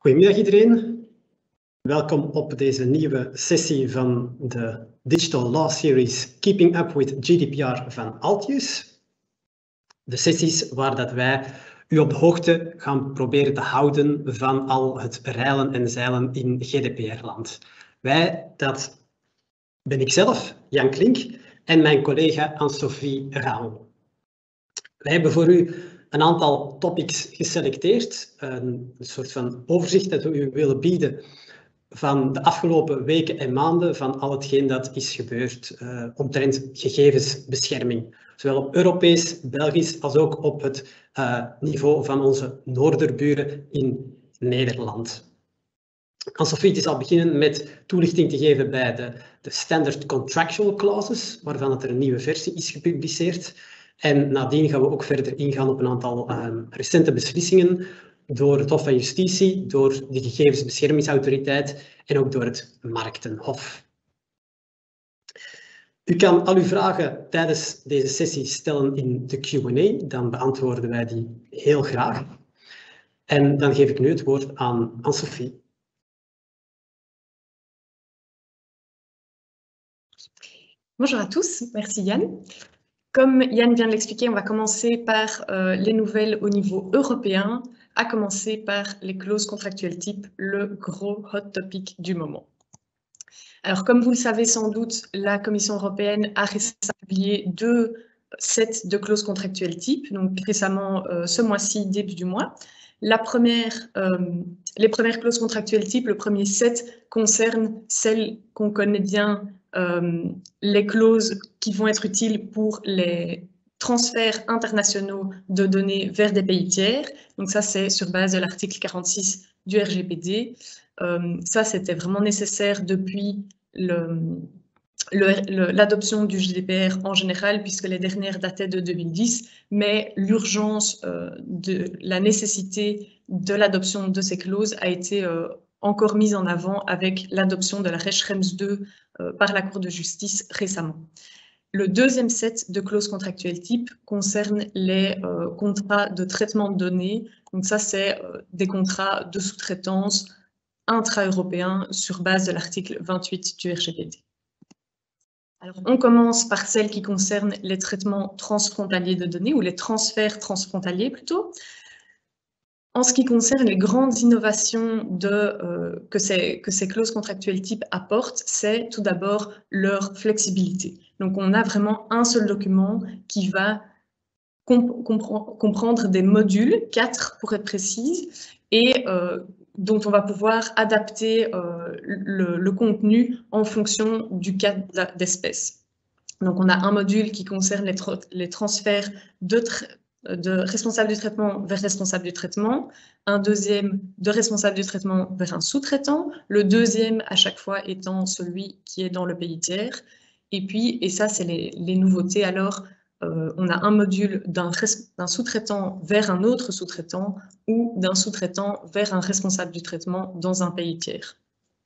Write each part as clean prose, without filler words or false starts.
Goedemiddag iedereen. Welkom op deze nieuwe sessie van de Digital Law Series Keeping Up with GDPR van Altius. De sessies waar dat wij u op de hoogte gaan proberen te houden van al het reilen en zeilen in GDPR-land. Wij, dat ben ik zelf, Jan Klink, en mijn collega Anne-Sophie Raal. Wij hebben voor u een aantal topics geselecteerd, een soort van overzicht dat we u willen bieden van de afgelopen weken en maanden van al hetgeen dat is gebeurd omtrent gegevensbescherming. Zowel op Europees, Belgisch als ook op het niveau van onze noorderburen in Nederland. Anne-Sophie zal beginnen met toelichting te geven bij de Standard Contractual Clauses, waarvan er een nieuwe versie is gepubliceerd. En nadien gaan we ook verder ingaan op een aantal recente beslissingen door het Hof van Justitie, door de Gegevensbeschermingsautoriteit en ook door het Marktenhof. U kan al uw vragen tijdens deze sessie stellen in de Q&A, dan beantwoorden wij die heel graag. En dan geef ik nu het woord aan Anne-Sophie. Bonjour à tous, merci Yann. Comme Yann vient de l'expliquer, on va commencer par les nouvelles au niveau européen, à commencer par les clauses contractuelles type, le gros hot topic du moment. Alors, comme vous le savez sans doute, la Commission européenne a récemment publié 2 sets de clauses contractuelles type, donc récemment ce mois-ci, début du mois. Les premières clauses contractuelles type, le premier set concerne celles qu'on connaît bien, les clauses qui vont être utiles pour les transferts internationaux de données vers des pays tiers. Donc ça, c'est sur base de l'article 46 du RGPD. Ça, c'était vraiment nécessaire depuis l'adoption du GDPR en général, puisque les dernières dataient de 2010, mais l'urgence de la nécessité de l'adoption de ces clauses a été encore mise en avant avec l'adoption de l'arrêt Schrems II par la Cour de justice récemment. Le deuxième set de clauses contractuelles type concerne les contrats de traitement de données. Donc ça, c'est des contrats de sous-traitance intra-européens sur base de l'article 28 du RGPD. Alors, on commence par celles qui concernent les traitements transfrontaliers de données, ou les transferts transfrontaliers plutôt. En ce qui concerne les grandes innovations que ces clauses contractuelles type apportent, c'est tout d'abord leur flexibilité. Donc, on a vraiment un seul document qui va comprendre des modules, 4 pour être précise, et dont on va pouvoir adapter le contenu en fonction du cas d'espèce. Donc, on a un module qui concerne les transferts de responsable du traitement vers responsable du traitement, un deuxième de responsable du traitement vers un sous-traitant, le deuxième à chaque fois étant celui qui est dans le pays tiers. Et puis, et ça c'est les nouveautés, alors on a un module d'un sous-traitant vers un autre sous-traitant ou d'un sous-traitant vers un responsable du traitement dans un pays tiers.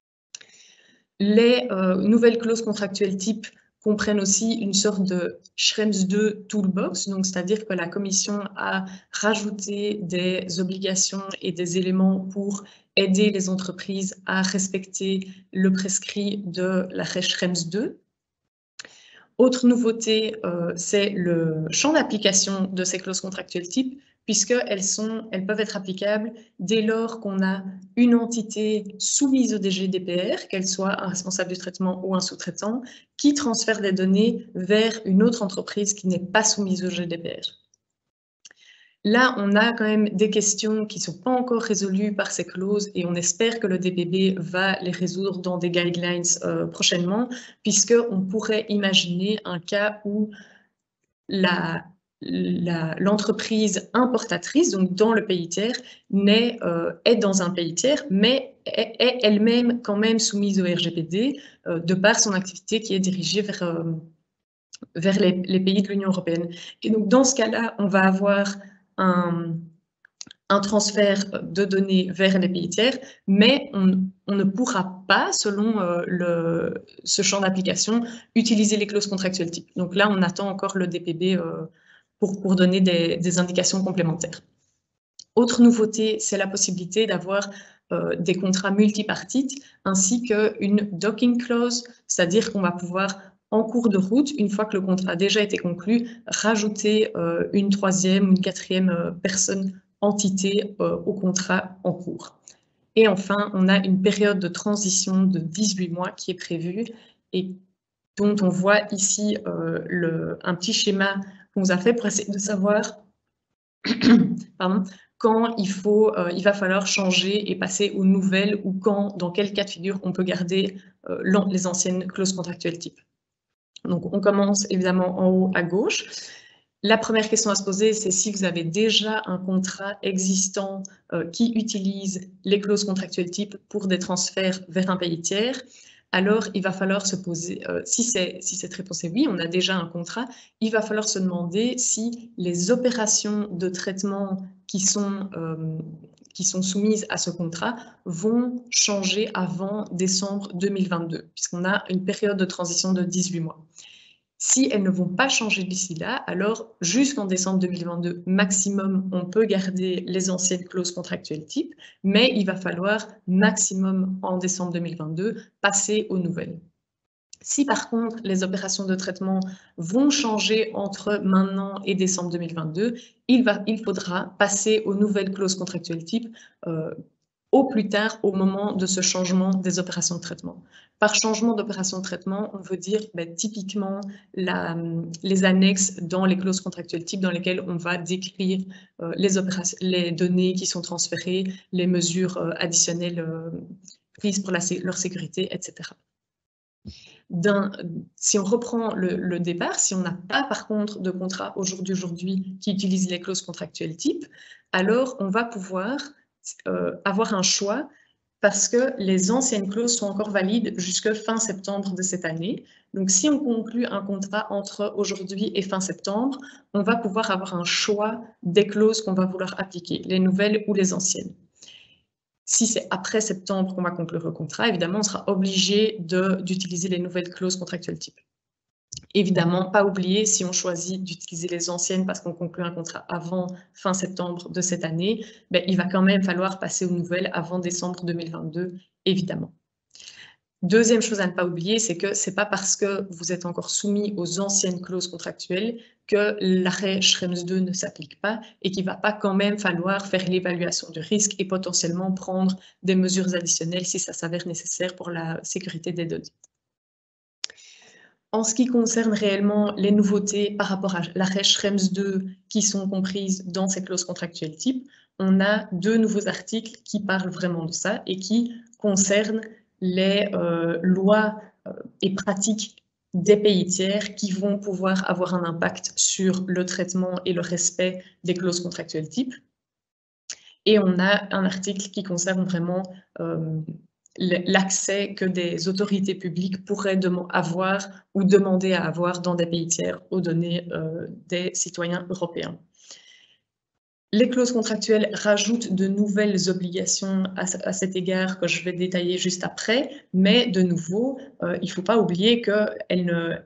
Les nouvelles clauses contractuelles type comprennent aussi une sorte de Schrems II toolbox, donc c'est-à-dire que la Commission a rajouté des obligations et des éléments pour aider les entreprises à respecter le prescrit de l'arrêt Schrems II. Autre nouveauté, c'est le champ d'application de ces clauses contractuelles type, puisqu'elles peuvent être applicables dès lors qu'on a une entité soumise au DGDPR, qu'elle soit un responsable du traitement ou un sous-traitant, qui transfère des données vers une autre entreprise qui n'est pas soumise au GDPR. Là, on a quand même des questions qui ne sont pas encore résolues par ces clauses et on espère que le DPB va les résoudre dans des guidelines prochainement, puisqu'on pourrait imaginer un cas où l'entreprise importatrice, donc dans le pays tiers, est dans un pays tiers, mais est elle-même quand même soumise au RGPD de par son activité qui est dirigée vers les pays de l'Union européenne. Et donc dans ce cas-là, on va avoir un transfert de données vers les pays tiers, mais on ne pourra pas, selon ce champ d'application, utiliser les clauses contractuelles type. Donc là, on attend encore le DPB pour donner des indications complémentaires. Autre nouveauté, c'est la possibilité d'avoir des contrats multipartites, ainsi qu'une docking clause, c'est-à-dire qu'on va pouvoir, en cours de route, une fois que le contrat a déjà été conclu, rajouter une troisième ou une quatrième personne, entité au contrat en cours. Et enfin, on a une période de transition de 18 mois qui est prévue et dont on voit ici un petit schéma qu'on vous a fait pour essayer de savoir pardon, quand il va falloir changer et passer aux nouvelles ou quand, dans quel cas de figure, on peut garder les anciennes clauses contractuelles type. Donc, on commence évidemment en haut à gauche. La première question à se poser, c'est si vous avez déjà un contrat existant qui utilise les clauses contractuelles type pour des transferts vers un pays tiers. Alors, il va falloir se poser, si cette réponse est oui, on a déjà un contrat, il va falloir se demander si les opérations de traitement qui sont soumises à ce contrat vont changer avant décembre 2022, puisqu'on a une période de transition de 18 mois. Si elles ne vont pas changer d'ici là, alors jusqu'en décembre 2022 maximum, on peut garder les anciennes clauses contractuelles type, mais il va falloir maximum en décembre 2022 passer aux nouvelles. Si par contre les opérations de traitement vont changer entre maintenant et décembre 2022, il faudra passer aux nouvelles clauses contractuelles type au plus tard au moment de ce changement des opérations de traitement. Par changement d'opération de traitement, on veut dire typiquement les annexes dans les clauses contractuelles type dans lesquelles on va décrire les données qui sont transférées, les mesures additionnelles prises pour leur sécurité, etc. Si on reprend le départ, si on n'a pas par contre de contrat aujourd'hui qui utilise les clauses contractuelles type, alors on va pouvoir avoir un choix parce que les anciennes clauses sont encore valides jusqu'à fin septembre de cette année. Donc, si on conclut un contrat entre aujourd'hui et fin septembre, on va pouvoir avoir un choix des clauses qu'on va vouloir appliquer, les nouvelles ou les anciennes. Si c'est après septembre qu'on va conclure le contrat, évidemment, on sera obligé d'utiliser les nouvelles clauses contractuelles type. Évidemment, pas oublier, si on choisit d'utiliser les anciennes parce qu'on conclut un contrat avant fin septembre de cette année, il va quand même falloir passer aux nouvelles avant décembre 2022, évidemment. Deuxième chose à ne pas oublier, c'est que ce n'est pas parce que vous êtes encore soumis aux anciennes clauses contractuelles que l'arrêt Schrems 2 ne s'applique pas et qu'il ne va pas quand même falloir faire l'évaluation du risque et potentiellement prendre des mesures additionnelles si ça s'avère nécessaire pour la sécurité des données. En ce qui concerne réellement les nouveautés par rapport à l'arrêt Schrems 2 qui sont comprises dans ces clauses contractuelles type, on a 2 nouveaux articles qui parlent vraiment de ça et qui concernent les lois et pratiques des pays tiers qui vont pouvoir avoir un impact sur le traitement et le respect des clauses contractuelles type. Et on a un article qui concerne vraiment l'accès que des autorités publiques pourraient avoir ou demander à avoir dans des pays tiers aux données des citoyens européens. Les clauses contractuelles rajoutent de nouvelles obligations à cet égard que je vais détailler juste après, mais de nouveau, il ne faut pas oublier qu'elles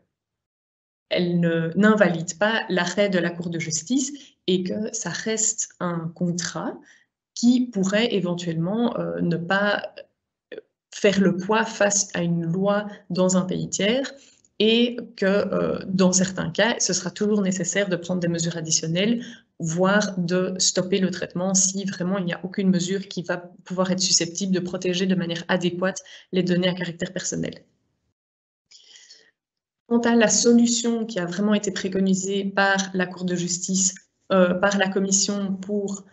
n'invalident pas l'arrêt de la Cour de justice et que ça reste un contrat qui pourrait éventuellement ne pas faire le poids face à une loi dans un pays tiers et que dans certains cas, ce sera toujours nécessaire de prendre des mesures additionnelles, voire de stopper le traitement si vraiment il n'y a aucune mesure qui va pouvoir être susceptible de protéger de manière adéquate les données à caractère personnel. Quant à la solution qui a vraiment été préconisée par la Cour de justice, par la Commission pour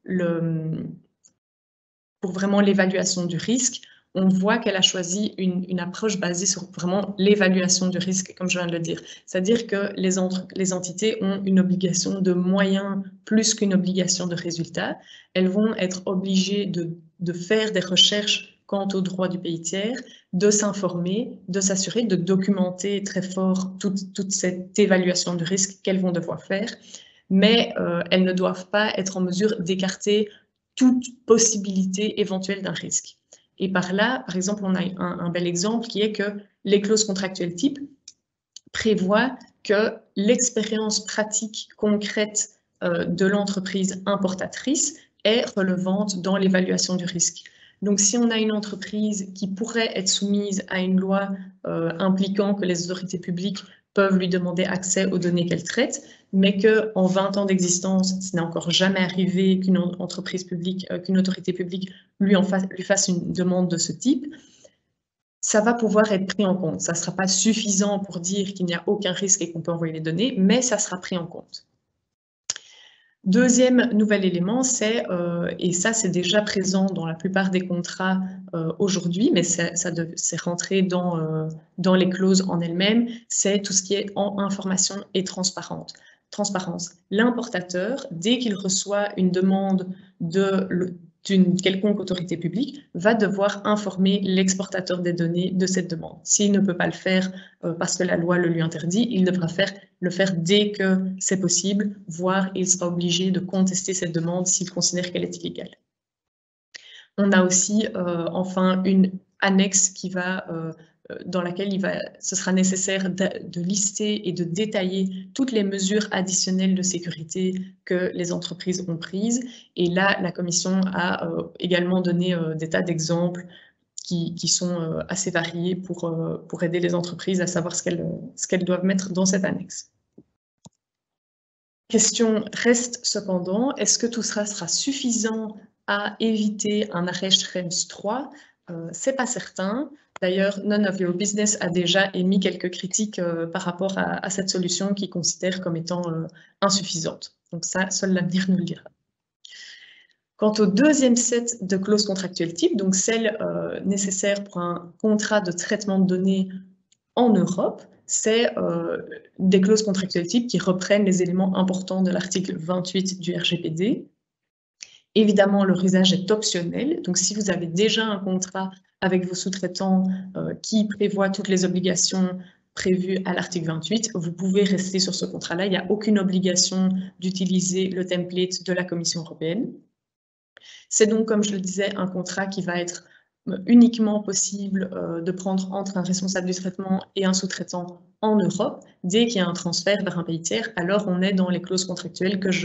vraiment l'évaluation du risque, on voit qu'elle a choisi une approche basée sur vraiment l'évaluation du risque, comme je viens de le dire. C'est-à-dire que les entités ont une obligation de moyens plus qu'une obligation de résultat. Elles vont être obligées de faire des recherches quant aux droits du pays tiers, de s'informer, de s'assurer, de documenter très fort toute cette évaluation de risque qu'elles vont devoir faire, mais elles ne doivent pas être en mesure d'écarter toute possibilité éventuelle d'un risque. Et par là, par exemple, on a un bel exemple qui est que les clauses contractuelles type prévoient que l'expérience pratique concrète de l'entreprise importatrice est relevante dans l'évaluation du risque. Donc, si on a une entreprise qui pourrait être soumise à une loi impliquant que les autorités publiques peuvent lui demander accès aux données qu'elle traite, mais qu'en 20 ans d'existence, ce n'est encore jamais arrivé qu'une entreprise publique, qu'une autorité publique lui fasse une demande de ce type, ça va pouvoir être pris en compte. Ça ne sera pas suffisant pour dire qu'il n'y a aucun risque et qu'on peut envoyer les données, mais ça sera pris en compte. Deuxième nouvel élément, c'est, et ça c'est déjà présent dans la plupart des contrats aujourd'hui, mais c'est rentré dans les clauses en elles-mêmes, c'est tout ce qui est en information et transparence. L'importateur, dès qu'il reçoit une demande d'une quelconque autorité publique, va devoir informer l'exportateur des données de cette demande. S'il ne peut pas le faire parce que la loi le lui interdit, il devra le faire dès que c'est possible, voire il sera obligé de contester cette demande s'il considère qu'elle est illégale. On a aussi enfin une annexe qui va dans laquelle ce sera nécessaire de lister et de détailler toutes les mesures additionnelles de sécurité que les entreprises ont prises. Et là, la Commission a également donné des tas d'exemples qui sont assez variés pour aider les entreprises à savoir ce qu'elles doivent mettre dans cette annexe. La question reste cependant, est-ce que tout cela sera suffisant à éviter un arrêt Schrems 3 ? C'est pas certain. D'ailleurs, None of Your Business a déjà émis quelques critiques par rapport à cette solution qu'ils considèrent comme étant insuffisante. Donc ça, seul l'avenir nous le dira. Quant au deuxième set de clauses contractuelles type, donc celles nécessaires pour un contrat de traitement de données en Europe, c'est des clauses contractuelles type qui reprennent les éléments importants de l'article 28 du RGPD. Évidemment, leur usage est optionnel. Donc, si vous avez déjà un contrat avec vos sous-traitants qui prévoit toutes les obligations prévues à l'article 28, vous pouvez rester sur ce contrat-là. Il n'y a aucune obligation d'utiliser le template de la Commission européenne. C'est donc, comme je le disais, un contrat qui va être uniquement possible de prendre entre un responsable du traitement et un sous-traitant en Europe. Dès qu'il y a un transfert vers un pays tiers, alors on est dans les clauses contractuelles que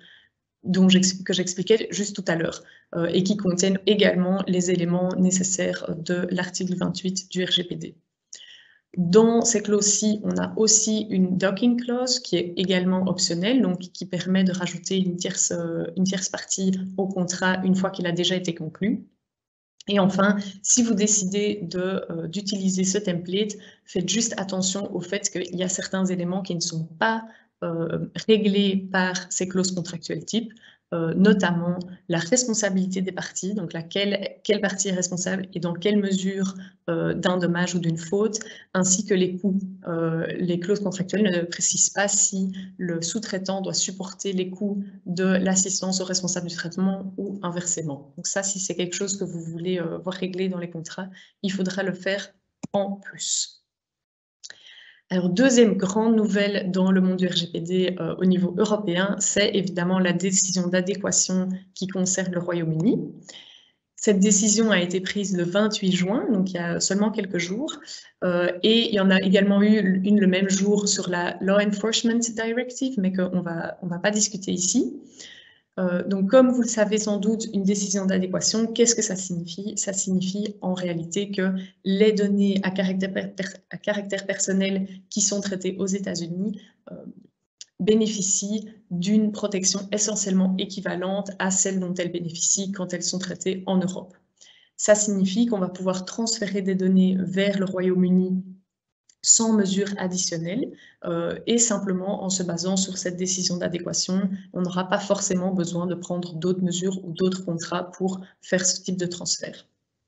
j'expliquais juste tout à l'heure et qui contiennent également les éléments nécessaires de l'article 28 du RGPD. Dans ces clauses-ci, on a aussi une docking clause qui est également optionnelle, donc qui permet de rajouter une tierce partie au contrat une fois qu'il a déjà été conclu. Et enfin, si vous décidez d'utiliser ce template, faites juste attention au fait qu'il y a certains éléments qui ne sont pas réglés par ces clauses contractuelles type, notamment la responsabilité des parties, donc quelle partie est responsable et dans quelle mesure d'un dommage ou d'une faute, ainsi que les coûts. Les clauses contractuelles ne précisent pas si le sous-traitant doit supporter les coûts de l'assistance au responsable du traitement ou inversement. Donc ça, si c'est quelque chose que vous voulez voir réglé dans les contrats, il faudra le faire en plus. Alors, deuxième grande nouvelle dans le monde du RGPD au niveau européen, c'est évidemment la décision d'adéquation qui concerne le Royaume-Uni. Cette décision a été prise le 28 juin, donc il y a seulement quelques jours, et il y en a également eu une le même jour sur la Law Enforcement Directive, mais qu'on va pas discuter ici. Donc, comme vous le savez sans doute, une décision d'adéquation, qu'est-ce que ça signifie? Ça signifie en réalité que les données à caractère personnel qui sont traitées aux États-Unis bénéficient d'une protection essentiellement équivalente à celle dont elles bénéficient quand elles sont traitées en Europe. Ça signifie qu'on va pouvoir transférer des données vers le Royaume-Uni sans mesure additionnelle et simplement en se basant sur cette décision d'adéquation, on n'aura pas forcément besoin de prendre d'autres mesures ou d'autres contrats pour faire ce type de transfert.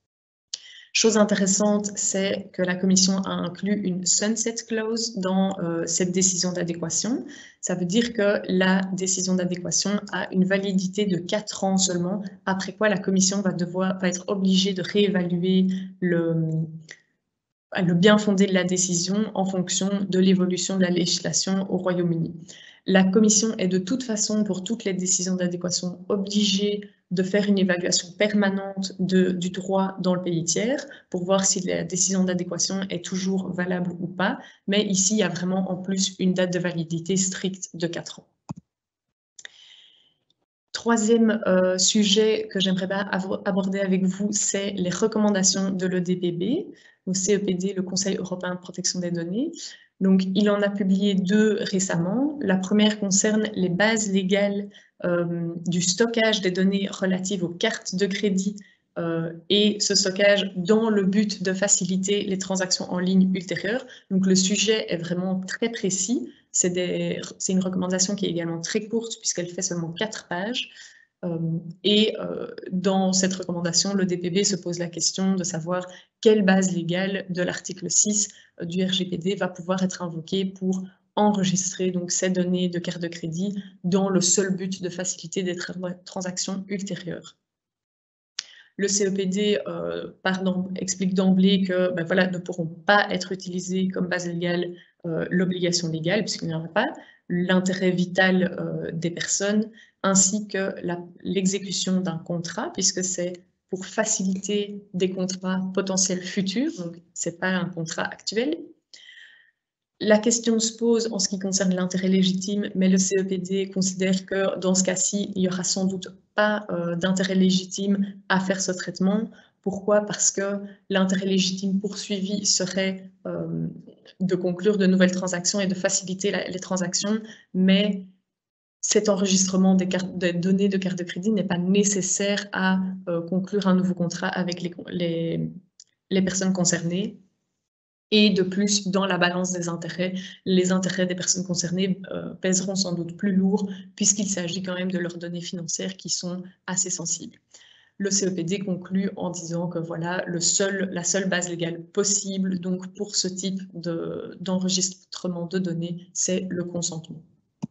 Chose intéressante, c'est que la Commission a inclus une sunset clause dans cette décision d'adéquation. Ça veut dire que la décision d'adéquation a une validité de 4 ans seulement, après quoi la Commission va être obligée de réévaluer le bien fondé de la décision en fonction de l'évolution de la législation au Royaume-Uni. La Commission est de toute façon, pour toutes les décisions d'adéquation, obligée de faire une évaluation permanente du droit dans le pays tiers pour voir si la décision d'adéquation est toujours valable ou pas. Mais ici, il y a vraiment en plus une date de validité stricte de 4 ans. Troisième sujet que j'aimerais aborder avec vous, c'est les recommandations de l'EDPB, donc CEPD, le Conseil européen de protection des données. Donc, il en a publié 2 récemment. La première concerne les bases légales du stockage des données relatives aux cartes de crédit et ce stockage dans le but de faciliter les transactions en ligne ultérieures. Donc, le sujet est vraiment très précis. C'est une recommandation qui est également très courte puisqu'elle fait seulement 4 pages. Dans cette recommandation, le DPB se pose la question de savoir quelle base légale de l'article 6 du RGPD va pouvoir être invoquée pour enregistrer donc, ces données de carte de crédit dans le seul but de faciliter des transactions ultérieures. Le CEPD explique d'emblée que ne pourront pas être utilisées comme base légale l'obligation légale, puisqu'il n'y aura pas, l'intérêt vital des personnes, ainsi que l'exécution d'un contrat, puisque c'est pour faciliter des contrats potentiels futurs, donc ce n'est pas un contrat actuel. La question se pose en ce qui concerne l'intérêt légitime, mais le CEPD considère que dans ce cas-ci, il n'y aura sans doute pas d'intérêt légitime à faire ce traitement. Pourquoi? Parce que l'intérêt légitime poursuivi serait de conclure de nouvelles transactions et de faciliter les transactions, mais cet enregistrement des données de carte de crédit n'est pas nécessaire à conclure un nouveau contrat avec les personnes concernées. Et de plus, dans la balance des intérêts, les intérêts des personnes concernées pèseront sans doute plus lourd puisqu'il s'agit quand même de leurs données financières qui sont assez sensibles. Le CEPD conclut en disant que voilà, la seule base légale possible donc pour ce type d'enregistrement de données, c'est le consentement.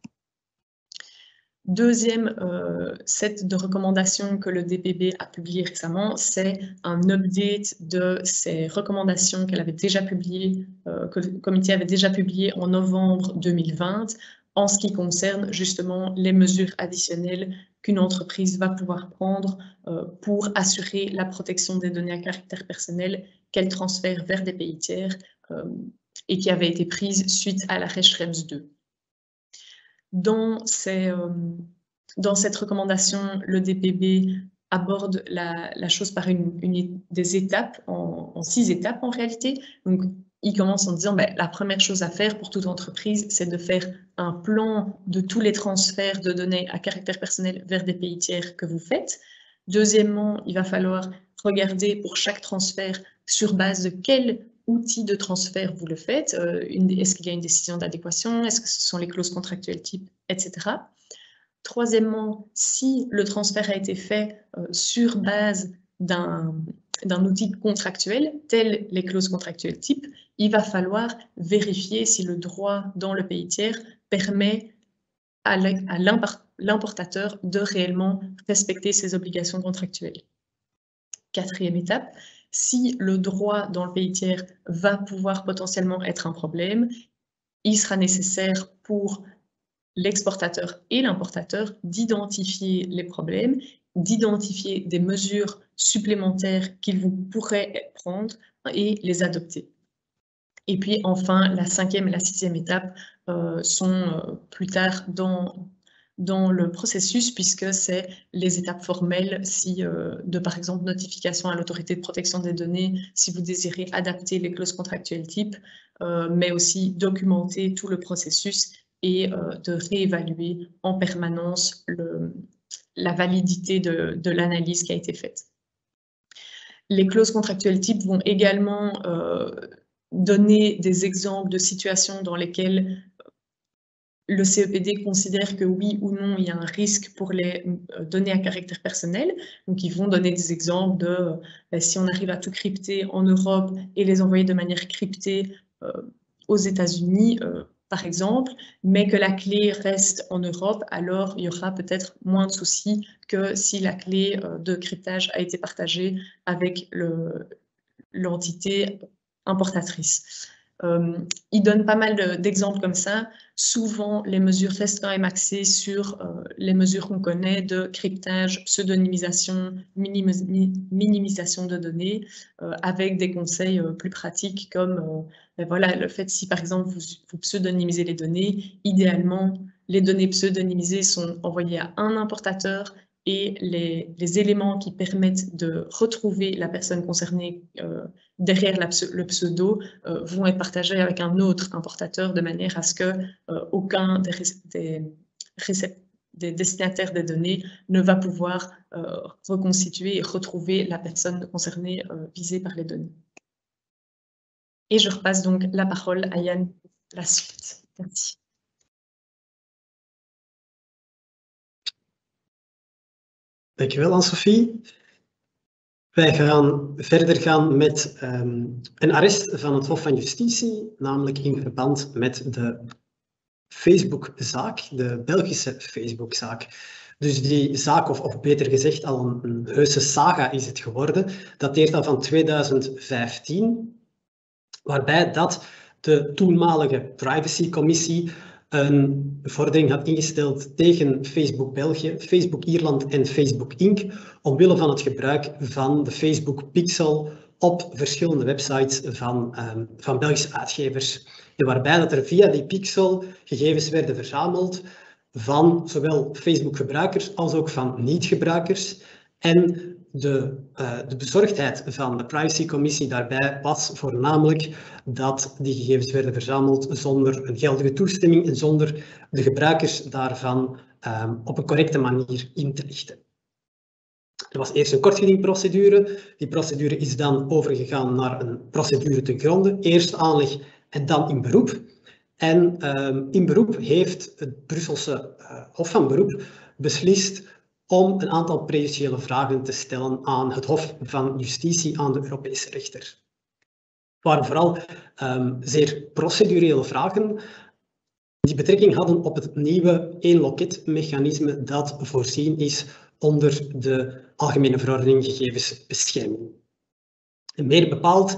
Deuxième set de recommandations que le DPB a publié récemment, c'est un update de ces recommandations qu'elle avait déjà publiées, que le comité avait déjà publiées en novembre 2020, en ce qui concerne justement les mesures additionnelles qu'une entreprise va pouvoir prendre pour assurer la protection des données à caractère personnel qu'elle transfère vers des pays tiers et qui avait été prise suite à l'arrêt Schrems 2. Dans cette recommandation, le DPB aborde la chose par des étapes, en 6 étapes en réalité. Donc, il commence en disant la première chose à faire pour toute entreprise, c'est de faire un plan de tous les transferts de données à caractère personnel vers des pays tiers que vous faites. Deuxièmement, il va falloir regarder pour chaque transfert sur base de quel outil de transfert vous le faites, est-ce qu'il y a une décision d'adéquation, est-ce que ce sont les clauses contractuelles type, etc. Troisièmement, si le transfert a été fait sur base d'un outil contractuel, tel les clauses contractuelles type, il va falloir vérifier si le droit dans le pays tiers permet à l'importateur de réellement respecter ses obligations contractuelles. Quatrième étape, si le droit dans le pays tiers va pouvoir potentiellement être un problème, il sera nécessaire pour l'exportateur et l'importateur d'identifier les problèmes, d'identifier des mesures supplémentaires qu'ils pourraient prendre et les adopter. Et puis enfin, la 5e et la 6e étape sont plus tard dans le processus, puisque c'est les étapes formelles de, par exemple, notification à l'autorité de protection des données, si vous désirez adapter les clauses contractuelles type, mais aussi documenter tout le processus et de réévaluer en permanence la validité de l'analyse qui a été faite. Les clauses contractuelles type vont également donner des exemples de situations dans lesquelles le CEPD considère que oui ou non, il y a un risque pour les données à caractère personnel. Donc, ils vont donner des exemples de si on arrive à tout crypter en Europe et les envoyer de manière cryptée aux États-Unis, par exemple, mais que la clé reste en Europe, alors il y aura peut-être moins de soucis que si la clé de cryptage a été partagée avec l'entité importatrice. Il donne pas mal d'exemples comme ça. Souvent, les mesures restent quand même axées sur les mesures qu'on connaît de cryptage, pseudonymisation, minimisation de données, avec des conseils plus pratiques comme voilà, le fait si par exemple vous pseudonymisez les données, idéalement, les données pseudonymisées sont envoyées à un importateur et les éléments qui permettent de retrouver la personne concernée derrière le pseudo vont être partagés avec un autre importateur de manière à ce que aucun des destinataires des données ne va pouvoir reconstituer et retrouver la personne concernée visée par les données. Et je repasse donc la parole à Yann pour la suite. Merci. Dankjewel, Anne-Sophie. Wij gaan verder gaan met een arrest van het Hof van Justitie, namelijk in verband met de Facebook-zaak, de Belgische Facebook-zaak. Dus die zaak, of beter gezegd al een heuse saga is het geworden, dateert al van 2015, waarbij dat de toenmalige privacycommissie een vordering had ingesteld tegen Facebook België, Facebook Ierland en Facebook Inc. omwille van het gebruik van de Facebook Pixel op verschillende websites van Belgische uitgevers. En waarbij dat er via die Pixel gegevens werden verzameld van zowel Facebook-gebruikers als ook van niet-gebruikers. En de bezorgdheid van de privacycommissie daarbij was voornamelijk dat die gegevens werden verzameld zonder een geldige toestemming en zonder de gebruikers daarvan op een correcte manier in te lichten. Er was eerst een kortgedingprocedure. Die procedure is dan overgegaan naar een procedure ten gronde. Eerst aanleg en dan in beroep. En in beroep heeft het Brusselse Hof van Beroep beslist om een aantal prejudiciële vragen te stellen aan het Hof van Justitie, aan de Europese rechter. Het waren vooral zeer procedurele vragen die betrekking hadden op het nieuwe één-loket-mechanisme dat voorzien is onder de Algemene Verordening Gegevensbescherming. En meer bepaald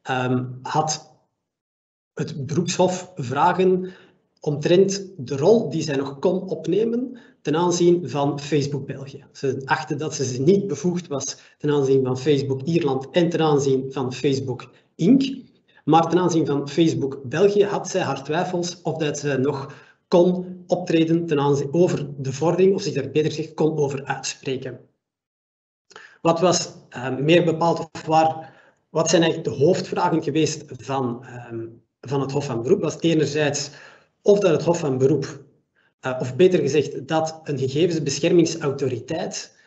had het beroepshof vragen omtrent de rol die zij nog kon opnemen ten aanzien van Facebook België. Ze achten dat ze niet bevoegd was ten aanzien van Facebook Ierland en ten aanzien van Facebook Inc. Maar ten aanzien van Facebook België had zij haar twijfels of dat ze nog kon optreden ten aanzien over de vordering, of zich daar beter gezegd kon over uitspreken. Wat was meer bepaald, of wat zijn eigenlijk de hoofdvragen geweest van het Hof van Beroep? Was enerzijds of dat het Hof van Beroep, of beter gezegd dat een gegevensbeschermingsautoriteit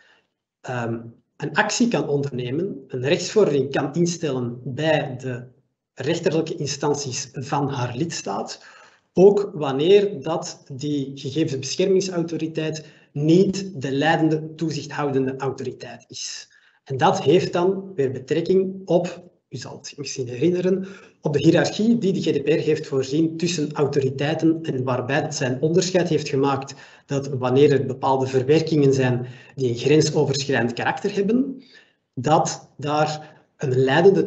een actie kan ondernemen, een rechtsvordering kan instellen bij de rechterlijke instanties van haar lidstaat, ook wanneer dat die gegevensbeschermingsautoriteit niet de leidende toezichthoudende autoriteit is. En dat heeft dan weer betrekking op, u zal het misschien herinneren, op de hiërarchie die de GDPR heeft voorzien tussen autoriteiten en waarbij het zijn onderscheid heeft gemaakt dat wanneer er bepaalde verwerkingen zijn die een grensoverschrijdend karakter hebben, dat daar een leidende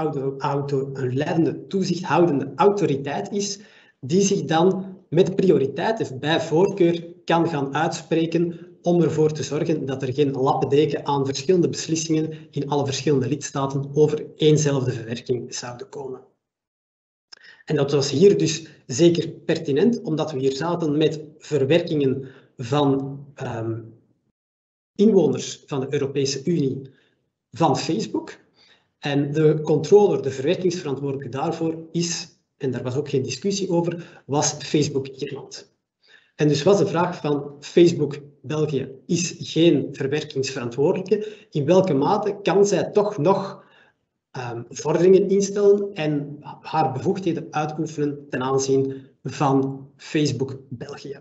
toezichthoudende autoriteit is die zich dan met prioriteit of bij voorkeur kan gaan uitspreken om ervoor te zorgen dat er geen lappendeken aan verschillende beslissingen in alle verschillende lidstaten over éénzelfde verwerking zouden komen. En dat was hier dus zeker pertinent, omdat we hier zaten met verwerkingen van inwoners van de Europese Unie van Facebook. En de controller, de verwerkingsverantwoordelijke daarvoor is, en daar was ook geen discussie over, was Facebook Ierland. En dus was de vraag van Facebook België is geen verwerkingsverantwoordelijke. In welke mate kan zij toch nog vorderingen instellen en haar bevoegdheden uitoefenen ten aanzien van Facebook België?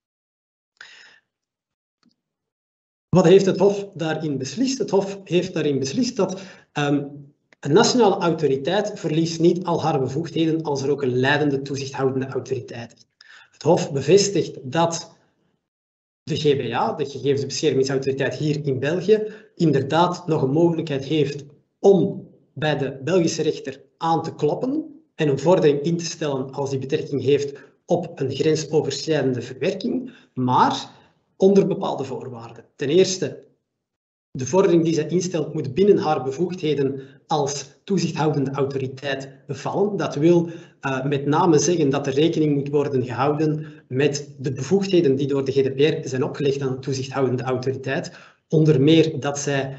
Wat heeft het Hof daarin beslist? Het Hof heeft daarin beslist dat een nationale autoriteit verliest niet al haar bevoegdheden als er ook een leidende toezichthoudende autoriteit is. Het Hof bevestigt dat de GBA, de Gegevensbeschermingsautoriteit hier in België, inderdaad nog een mogelijkheid heeft om bij de Belgische rechter aan te kloppen en een vordering in te stellen als die betrekking heeft op een grensoverschrijdende verwerking, maar onder bepaalde voorwaarden. Ten eerste De vordering die zij instelt moet binnen haar bevoegdheden als toezichthoudende autoriteit vallen. Dat wil met name zeggen dat er rekening moet worden gehouden met de bevoegdheden die door de GDPR zijn opgelegd aan de toezichthoudende autoriteit. Onder meer dat zij,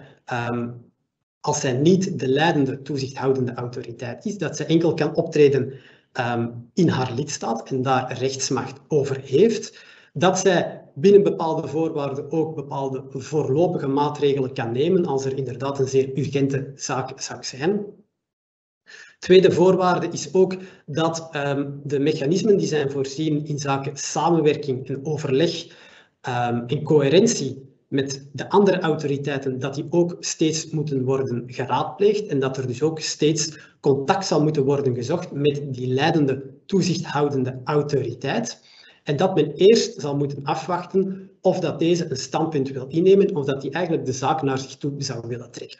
als zij niet de leidende toezichthoudende autoriteit is, dat zij enkel kan optreden in haar lidstaat en daar rechtsmacht over heeft. Dat zij binnen bepaalde voorwaarden ook bepaalde voorlopige maatregelen kan nemen als er inderdaad een zeer urgente zaak zou zijn. Tweede voorwaarde is ook dat de mechanismen die zijn voorzien in zaken samenwerking en overleg en coherentie met de andere autoriteiten, dat die ook steeds moeten worden geraadpleegd en dat er dus ook steeds contact zal moeten worden gezocht met die leidende toezichthoudende autoriteit. En dat men eerst zal moeten afwachten of dat deze een standpunt wil innemen of dat die eigenlijk de zaak naar zich toe zou willen trekken.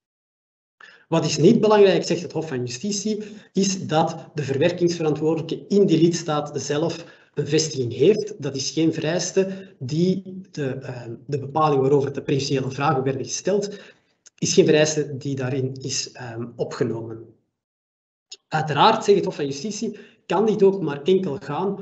Wat is niet belangrijk, zegt het Hof van Justitie, is dat de verwerkingsverantwoordelijke in die lidstaat zelf een vestiging heeft. Dat is geen vereiste die de bepaling waarover de principiële vragen werden gesteld, is geen vereiste die daarin is opgenomen. Uiteraard, zegt het Hof van Justitie, kan dit ook maar enkel gaan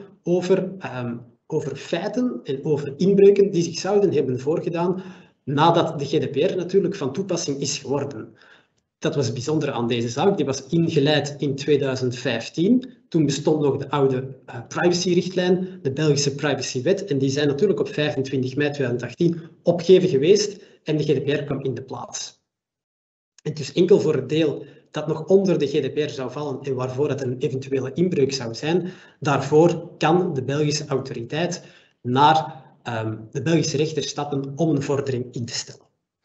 over feiten en over inbreuken die zich zouden hebben voorgedaan nadat de GDPR natuurlijk van toepassing is geworden. Dat was het bijzondere aan deze zaak. Die was ingeleid in 2015. Toen bestond nog de oude privacyrichtlijn, de Belgische privacywet. En die zijn natuurlijk op 25 mei 2018 opgegeven geweest en de GDPR kwam in de plaats. En dus enkel voor het deel dat nog onder de GDPR zou vallen en waarvoor het een eventuele inbreuk zou zijn, daarvoor kan de Belgische autoriteit naar de Belgische rechter stappen om een vordering in te stellen.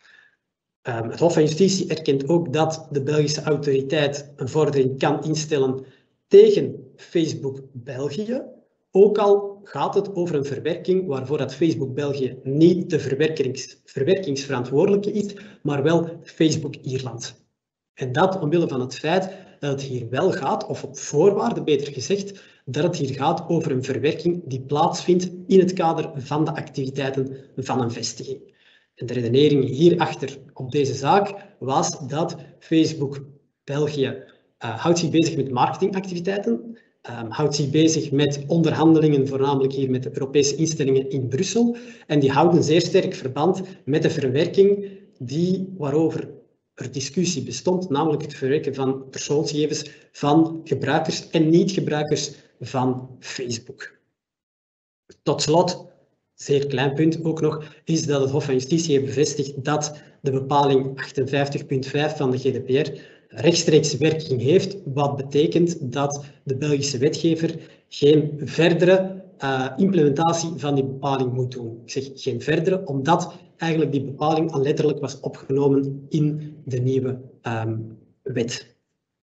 Het Hof van Justitie erkent ook dat de Belgische autoriteit een vordering kan instellen tegen Facebook België, ook al gaat het over een verwerking waarvoor dat Facebook België niet de verwerkingsverantwoordelijke is, maar wel Facebook Ierland. En dat omwille van het feit dat het hier wel gaat, of op voorwaarde beter gezegd, dat het hier gaat over een verwerking die plaatsvindt in het kader van de activiteiten van een vestiging. En de redenering hierachter op deze zaak was dat Facebook België houdt zich bezig met marketingactiviteiten, houdt zich bezig met onderhandelingen, voornamelijk hier met de Europese instellingen in Brussel. En die houden zeer sterk verband met de verwerking waarover er discussie bestond, namelijk het verwerken van persoonsgegevens van gebruikers en niet-gebruikers van Facebook. Tot slot, zeer klein punt ook nog, is dat het Hof van Justitie heeft bevestigd dat de bepaling 58.5 van de GDPR rechtstreeks werking heeft, wat betekent dat de Belgische wetgever geen verdere implementatie van die bepaling moet doen. Ik zeg geen verdere, omdat eigenlijk die bepaling al letterlijk was opgenomen in de nieuwe wet.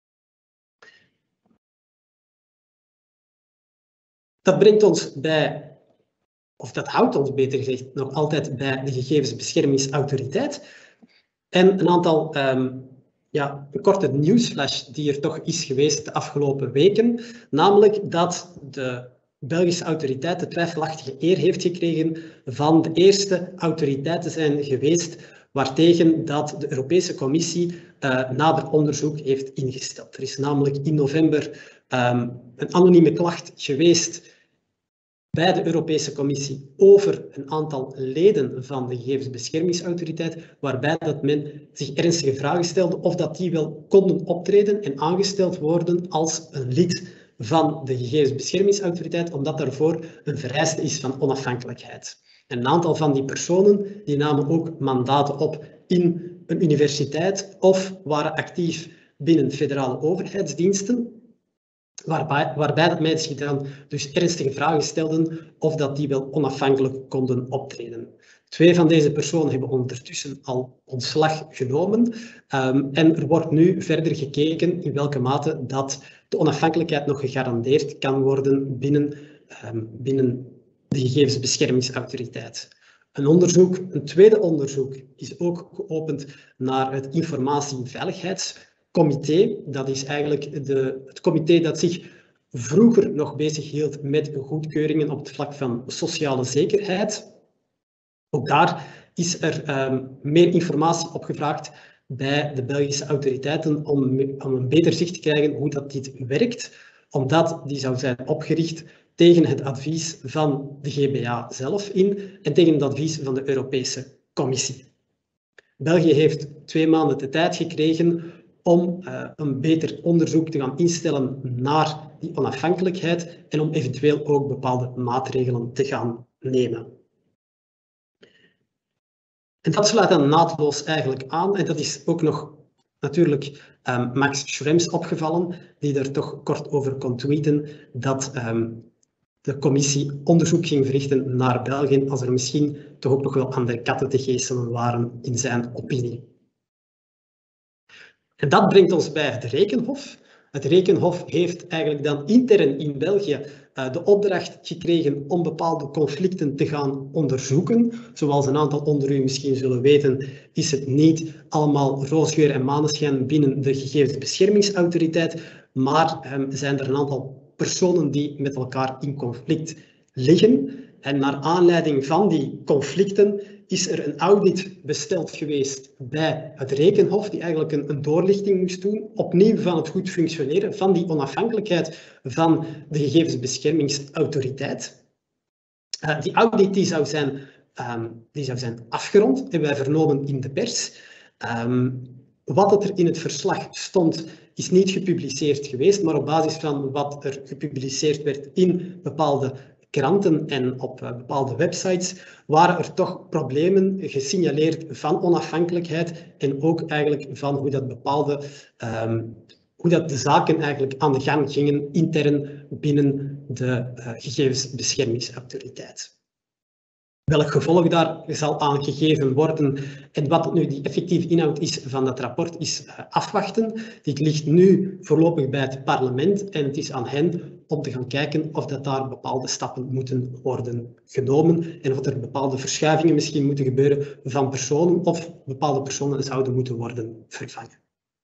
Dat brengt ons bij, of dat houdt ons beter gezegd nog altijd bij de gegevensbeschermingsautoriteit. En een aantal, een korte nieuwsflash die er toch is geweest de afgelopen weken, namelijk dat de Belgische autoriteit de twijfelachtige eer heeft gekregen van de eerste autoriteit te zijn geweest waartegen dat de Europese Commissie nader onderzoek heeft ingesteld. Er is namelijk in november een anonieme klacht geweest bij de Europese Commissie over een aantal leden van de gegevensbeschermingsautoriteit, waarbij dat men zich ernstige vragen stelde of dat die wel konden optreden en aangesteld worden als een lid van de gegevensbeschermingsautoriteit, omdat daarvoor een vereiste is van onafhankelijkheid. En een aantal van die personen die namen ook mandaten op in een universiteit of waren actief binnen federale overheidsdiensten, waarbij dat mij zich dan dus ernstige vragen stelden of dat die wel onafhankelijk konden optreden. 2 van deze personen hebben ondertussen al ontslag genomen en er wordt nu verder gekeken in welke mate dat de onafhankelijkheid nog gegarandeerd kan worden binnen de gegevensbeschermingsautoriteit. Een tweede onderzoek is ook geopend naar het informatieveiligheidscomité. Dat is eigenlijk het comité dat zich vroeger nog bezig hield met goedkeuringen op het vlak van sociale zekerheid. Ook daar is er meer informatie opgevraagd bij de Belgische autoriteiten om een beter zicht te krijgen hoe dat dit werkt, omdat die zou zijn opgericht tegen het advies van de GBA zelf in en tegen het advies van de Europese Commissie. België heeft 2 maanden de tijd gekregen om een beter onderzoek te gaan instellen naar die onafhankelijkheid en om eventueel ook bepaalde maatregelen te gaan nemen. En dat sluit dan naadloos eigenlijk aan en dat is ook nog natuurlijk Max Schrems opgevallen, die er toch kort over kon tweeten dat de commissie onderzoek ging verrichten naar België als er misschien toch ook nog wel andere katten te geeselen waren in zijn opinie. En dat brengt ons bij het Rekenhof. Het Rekenhof heeft eigenlijk dan intern in België de opdracht gekregen om bepaalde conflicten te gaan onderzoeken. Zoals een aantal onder u misschien zullen weten, is het niet allemaal roosgeur en maneschijn binnen de gegevensbeschermingsautoriteit, maar zijn er een aantal personen die met elkaar in conflict liggen. En naar aanleiding van die conflicten is er een audit besteld geweest bij het Rekenhof, die eigenlijk een doorlichting moest doen, opnieuw van het goed functioneren, van die onafhankelijkheid van de gegevensbeschermingsautoriteit. Die audit die zou zijn afgerond, hebben wij vernomen in de pers. Wat er in het verslag stond, is niet gepubliceerd geweest, maar op basis van wat er gepubliceerd werd in bepaalde kranten en op bepaalde websites, waren er toch problemen gesignaleerd van onafhankelijkheid en ook eigenlijk van hoe dat de zaken eigenlijk aan de gang gingen intern binnen de gegevensbeschermingsautoriteit. Welk gevolg daar zal aan gegeven worden en wat nu die effectieve inhoud is van dat rapport is afwachten. Dit ligt nu voorlopig bij het parlement en het is aan hen om te gaan kijken of dat daar bepaalde stappen moeten worden genomen en of er bepaalde verschuivingen misschien moeten gebeuren van personen of bepaalde personen zouden moeten worden vervangen.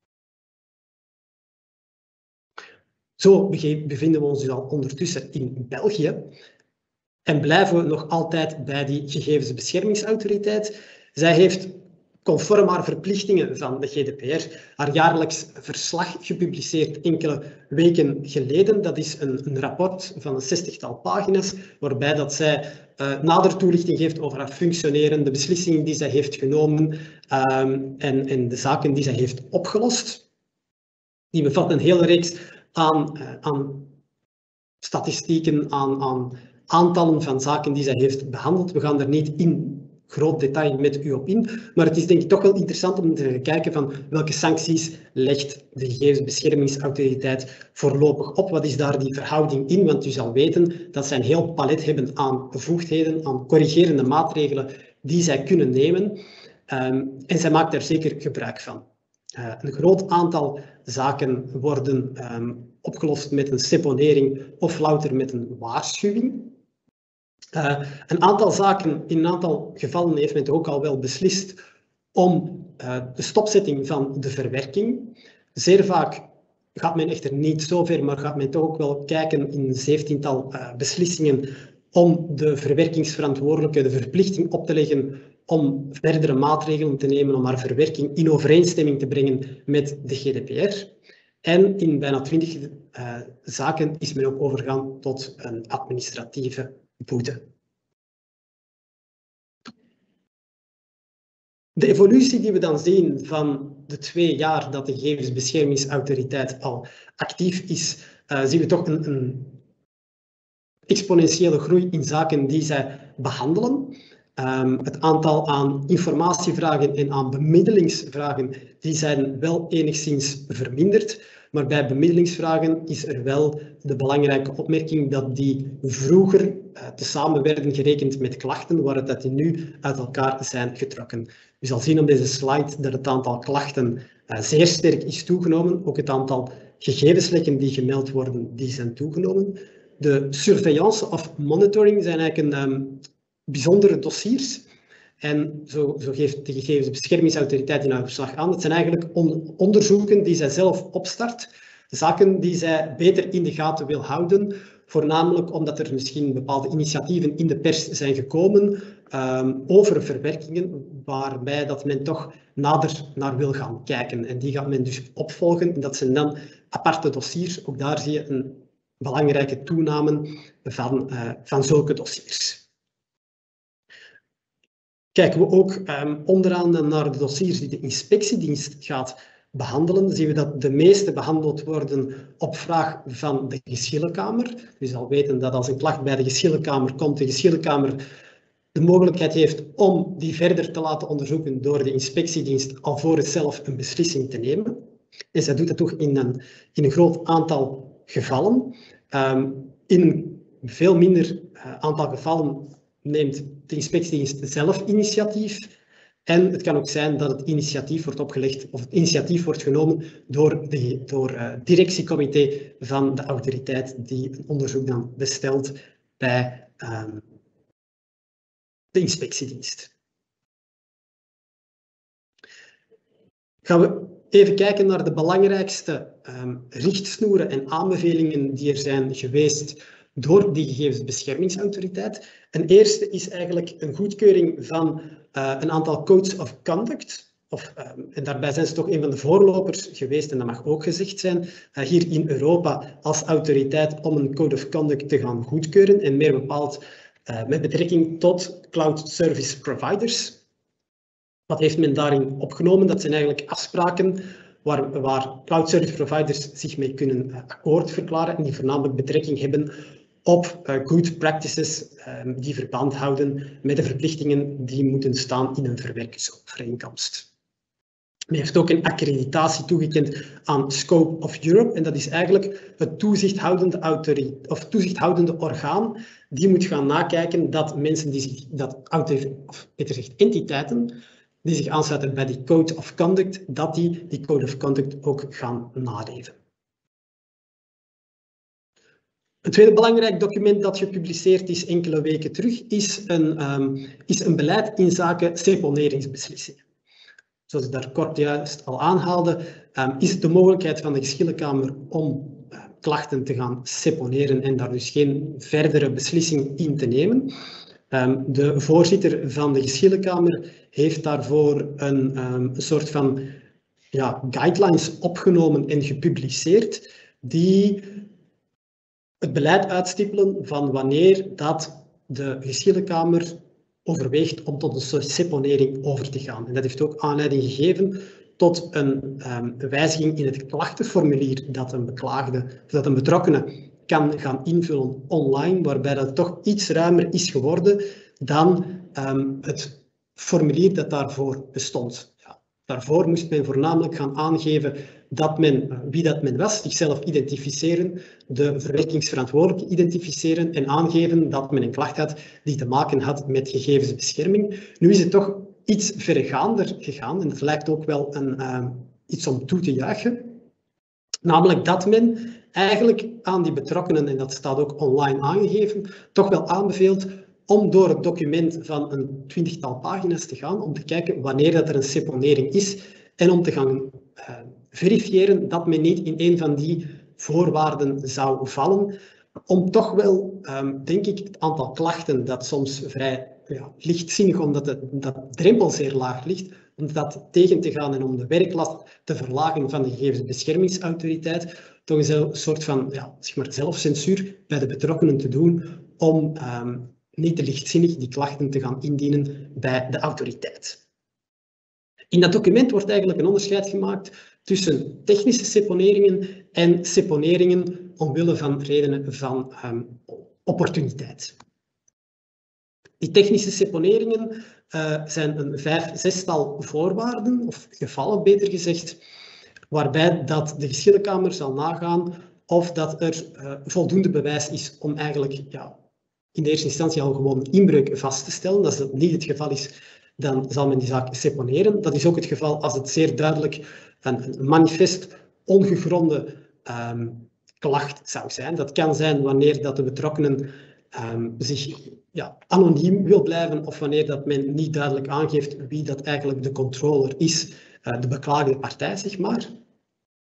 Zo bevinden we ons dus al ondertussen in België. En blijven we nog altijd bij die gegevensbeschermingsautoriteit. Zij heeft, conform haar verplichtingen van de GDPR, haar jaarlijks verslag gepubliceerd enkele weken geleden. Dat is een rapport van een 60-tal pagina's, waarbij dat zij nader toelichting geeft over haar functioneren, de beslissingen die zij heeft genomen en de zaken die zij heeft opgelost. Die bevat een hele reeks aan statistieken, aan aantallen van zaken die zij heeft behandeld. We gaan er niet in groot detail met u op in, maar het is denk ik toch wel interessant om te kijken van welke sancties legt de gegevensbeschermingsautoriteit voorlopig op. Wat is daar die verhouding in? Want u zal weten dat zij een heel palet hebben aan bevoegdheden, aan corrigerende maatregelen die zij kunnen nemen. En zij maakt daar zeker gebruik van. Een groot aantal zaken worden opgelost met een seponering of louter met een waarschuwing. Een aantal zaken, in een aantal gevallen heeft men ook al wel beslist om de stopzetting van de verwerking. Zeer vaak gaat men echter niet zo ver, maar gaat men toch ook wel kijken in een 17-tal beslissingen om de verwerkingsverantwoordelijke de verplichting op te leggen om verdere maatregelen te nemen om haar verwerking in overeenstemming te brengen met de GDPR. En in bijna 20 zaken is men ook overgegaan tot een administratieve boete. De evolutie die we dan zien van de 2 jaar dat de gegevensbeschermingsautoriteit al actief is, zien we toch een exponentiële groei in zaken die zij behandelen. Het aantal aan informatievragen en aan bemiddelingsvragen die zijn wel enigszins verminderd. Maar bij bemiddelingsvragen is er wel de belangrijke opmerking dat die vroeger tezamen werden gerekend met klachten, waar dat die nu uit elkaar zijn getrokken. U zal zien op deze slide dat het aantal klachten zeer sterk is toegenomen. Ook het aantal gegevenslekken die gemeld worden, die zijn toegenomen. De surveillance of monitoring zijn eigenlijk bijzondere dossiers. En zo geeft de gegevensbeschermingsautoriteit in haar verslag aan. Dat zijn eigenlijk onderzoeken die zij zelf opstart. Zaken die zij beter in de gaten wil houden. Voornamelijk omdat er misschien bepaalde initiatieven in de pers zijn gekomen. over verwerkingen waarbij dat men toch nader naar wil gaan kijken. En die gaat men dus opvolgen. En dat zijn dan aparte dossiers. Ook daar zie je een belangrijke toename van zulke dossiers. Kijken we ook onderaan naar de dossiers die de inspectiedienst gaat behandelen, zien we dat de meeste behandeld worden op vraag van de geschillenkamer. U zal weten dat als een klacht bij de geschillenkamer komt, de geschillenkamer de mogelijkheid heeft om die verder te laten onderzoeken door de inspectiedienst alvorens zelf een beslissing te nemen. En zij doet dat toch in een groot aantal gevallen. In een veel minder aantal gevallen neemt de inspectiedienst zelf initiatief. En het kan ook zijn dat het initiatief wordt opgelegd of het initiatief wordt genomen door het directiecomité van de autoriteit die een onderzoek dan bestelt bij de inspectiedienst. Gaan we even kijken naar de belangrijkste richtsnoeren en aanbevelingen die er zijn geweest door die gegevensbeschermingsautoriteit. Een eerste is eigenlijk een goedkeuring van een aantal codes of conduct. En daarbij zijn ze toch een van de voorlopers geweest, en dat mag ook gezegd zijn, hier in Europa als autoriteit om een code of conduct te gaan goedkeuren, en meer bepaald met betrekking tot cloud service providers. Wat heeft men daarin opgenomen? Dat zijn eigenlijk afspraken waar cloud service providers zich mee kunnen akkoord verklaren en die voornamelijk betrekking hebben op good practices die verband houden met de verplichtingen die moeten staan in een verwerkingsovereenkomst. Men heeft ook een accreditatie toegekend aan Scope of Europe, en dat is eigenlijk het toezichthoudende orgaan die moet gaan nakijken dat mensen entiteiten die zich aansluiten bij die Code of Conduct, dat die Code of Conduct ook gaan naleven. Een tweede belangrijk document dat gepubliceerd is enkele weken terug, is een beleid inzake seponeringsbeslissingen. Zoals ik daar kort juist al aanhaalde, is het de mogelijkheid van de geschillenkamer om klachten te gaan seponeren en daar dus geen verdere beslissing in te nemen. De voorzitter van de geschillenkamer heeft daarvoor een soort van guidelines opgenomen en gepubliceerd die het beleid uitstippelen van wanneer dat de geschillenkamer overweegt om tot een soort seponering over te gaan. En dat heeft ook aanleiding gegeven tot een wijziging in het klachtenformulier dat een betrokkene kan gaan invullen online, waarbij dat toch iets ruimer is geworden dan het formulier dat daarvoor bestond. Ja, daarvoor moest men voornamelijk gaan aangeven wie dat men was, zichzelf identificeren, de verwerkingsverantwoordelijke identificeren en aangeven dat men een klacht had die te maken had met gegevensbescherming. Nu is het toch iets verregaander gegaan en dat lijkt ook wel iets om toe te juichen. Namelijk dat men eigenlijk aan die betrokkenen, en dat staat ook online aangegeven, toch wel aanbeveelt om door het document van een 20-tal pagina's te gaan, om te kijken wanneer dat er een seponering is en om te gaan verifiëren dat men niet in een van die voorwaarden zou vallen, om toch wel, denk ik, het aantal klachten dat soms vrij lichtzinnig, omdat dat drempel zeer laag ligt, om dat tegen te gaan en om de werklast te verlagen van de gegevensbeschermingsautoriteit, toch een soort van zelfcensuur bij de betrokkenen te doen om niet te lichtzinnig die klachten te gaan indienen bij de autoriteit. In dat document wordt eigenlijk een onderscheid gemaakt tussen technische seponeringen en seponeringen omwille van redenen van opportuniteit. Die technische seponeringen zijn een 5-6-tal voorwaarden, of gevallen beter gezegd, waarbij dat de geschillenkamer zal nagaan of dat er voldoende bewijs is om eigenlijk in de eerste instantie al gewoon inbreuk vast te stellen. Als dat niet het geval is, dan zal men die zaak seponeren. Dat is ook het geval als het zeer duidelijk een manifest ongegronde klacht zou zijn. Dat kan zijn wanneer dat de betrokkenen zich anoniem wil blijven of wanneer dat men niet duidelijk aangeeft wie dat eigenlijk de controller is, de beklaagde partij, zeg maar.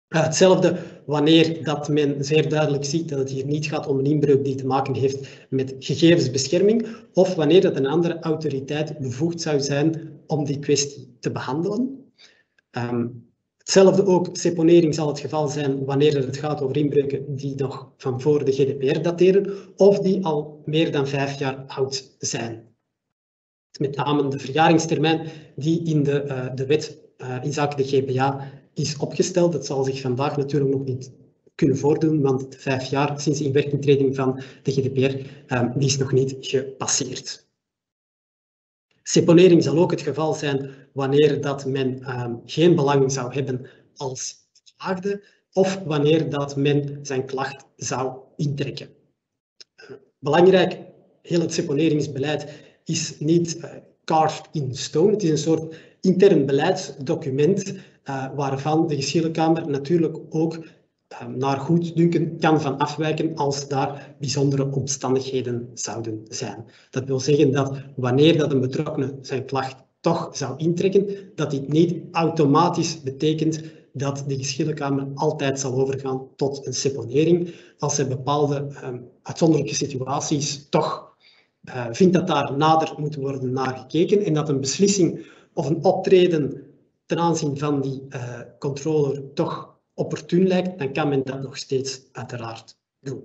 Hetzelfde wanneer dat men zeer duidelijk ziet dat het hier niet gaat om een inbreuk die te maken heeft met gegevensbescherming, of wanneer dat een andere autoriteit bevoegd zou zijn om die kwestie te behandelen. Hetzelfde ook, seponering zal het geval zijn wanneer het gaat over inbreuken die nog van voor de GDPR dateren, of die al meer dan 5 jaar oud zijn. Met name de verjaringstermijn die in de wet inzake de GBA is opgesteld. Dat zal zich vandaag natuurlijk nog niet kunnen voordoen, want de 5 jaar sinds de inwerkingtreding van de GDPR die is nog niet gepasseerd. Seponering zal ook het geval zijn wanneer dat men geen belang zou hebben als geklaagde of wanneer dat men zijn klacht zou intrekken. Belangrijk, heel het seponeringsbeleid is niet carved in stone. Het is een soort intern beleidsdocument waarvan de Geschillenkamer natuurlijk ook naar goeddunken kan van afwijken als daar bijzondere omstandigheden zouden zijn. Dat wil zeggen dat wanneer dat een betrokkenen zijn klacht toch zou intrekken, dat dit niet automatisch betekent dat de Geschillenkamer altijd zal overgaan tot een seponering. Als er bepaalde uitzonderlijke situaties toch vindt dat daar nader moet worden naar gekeken en dat een beslissing of een optreden ten aanzien van die controller toch opportun lijkt, dan kan men dat nog steeds uiteraard doen.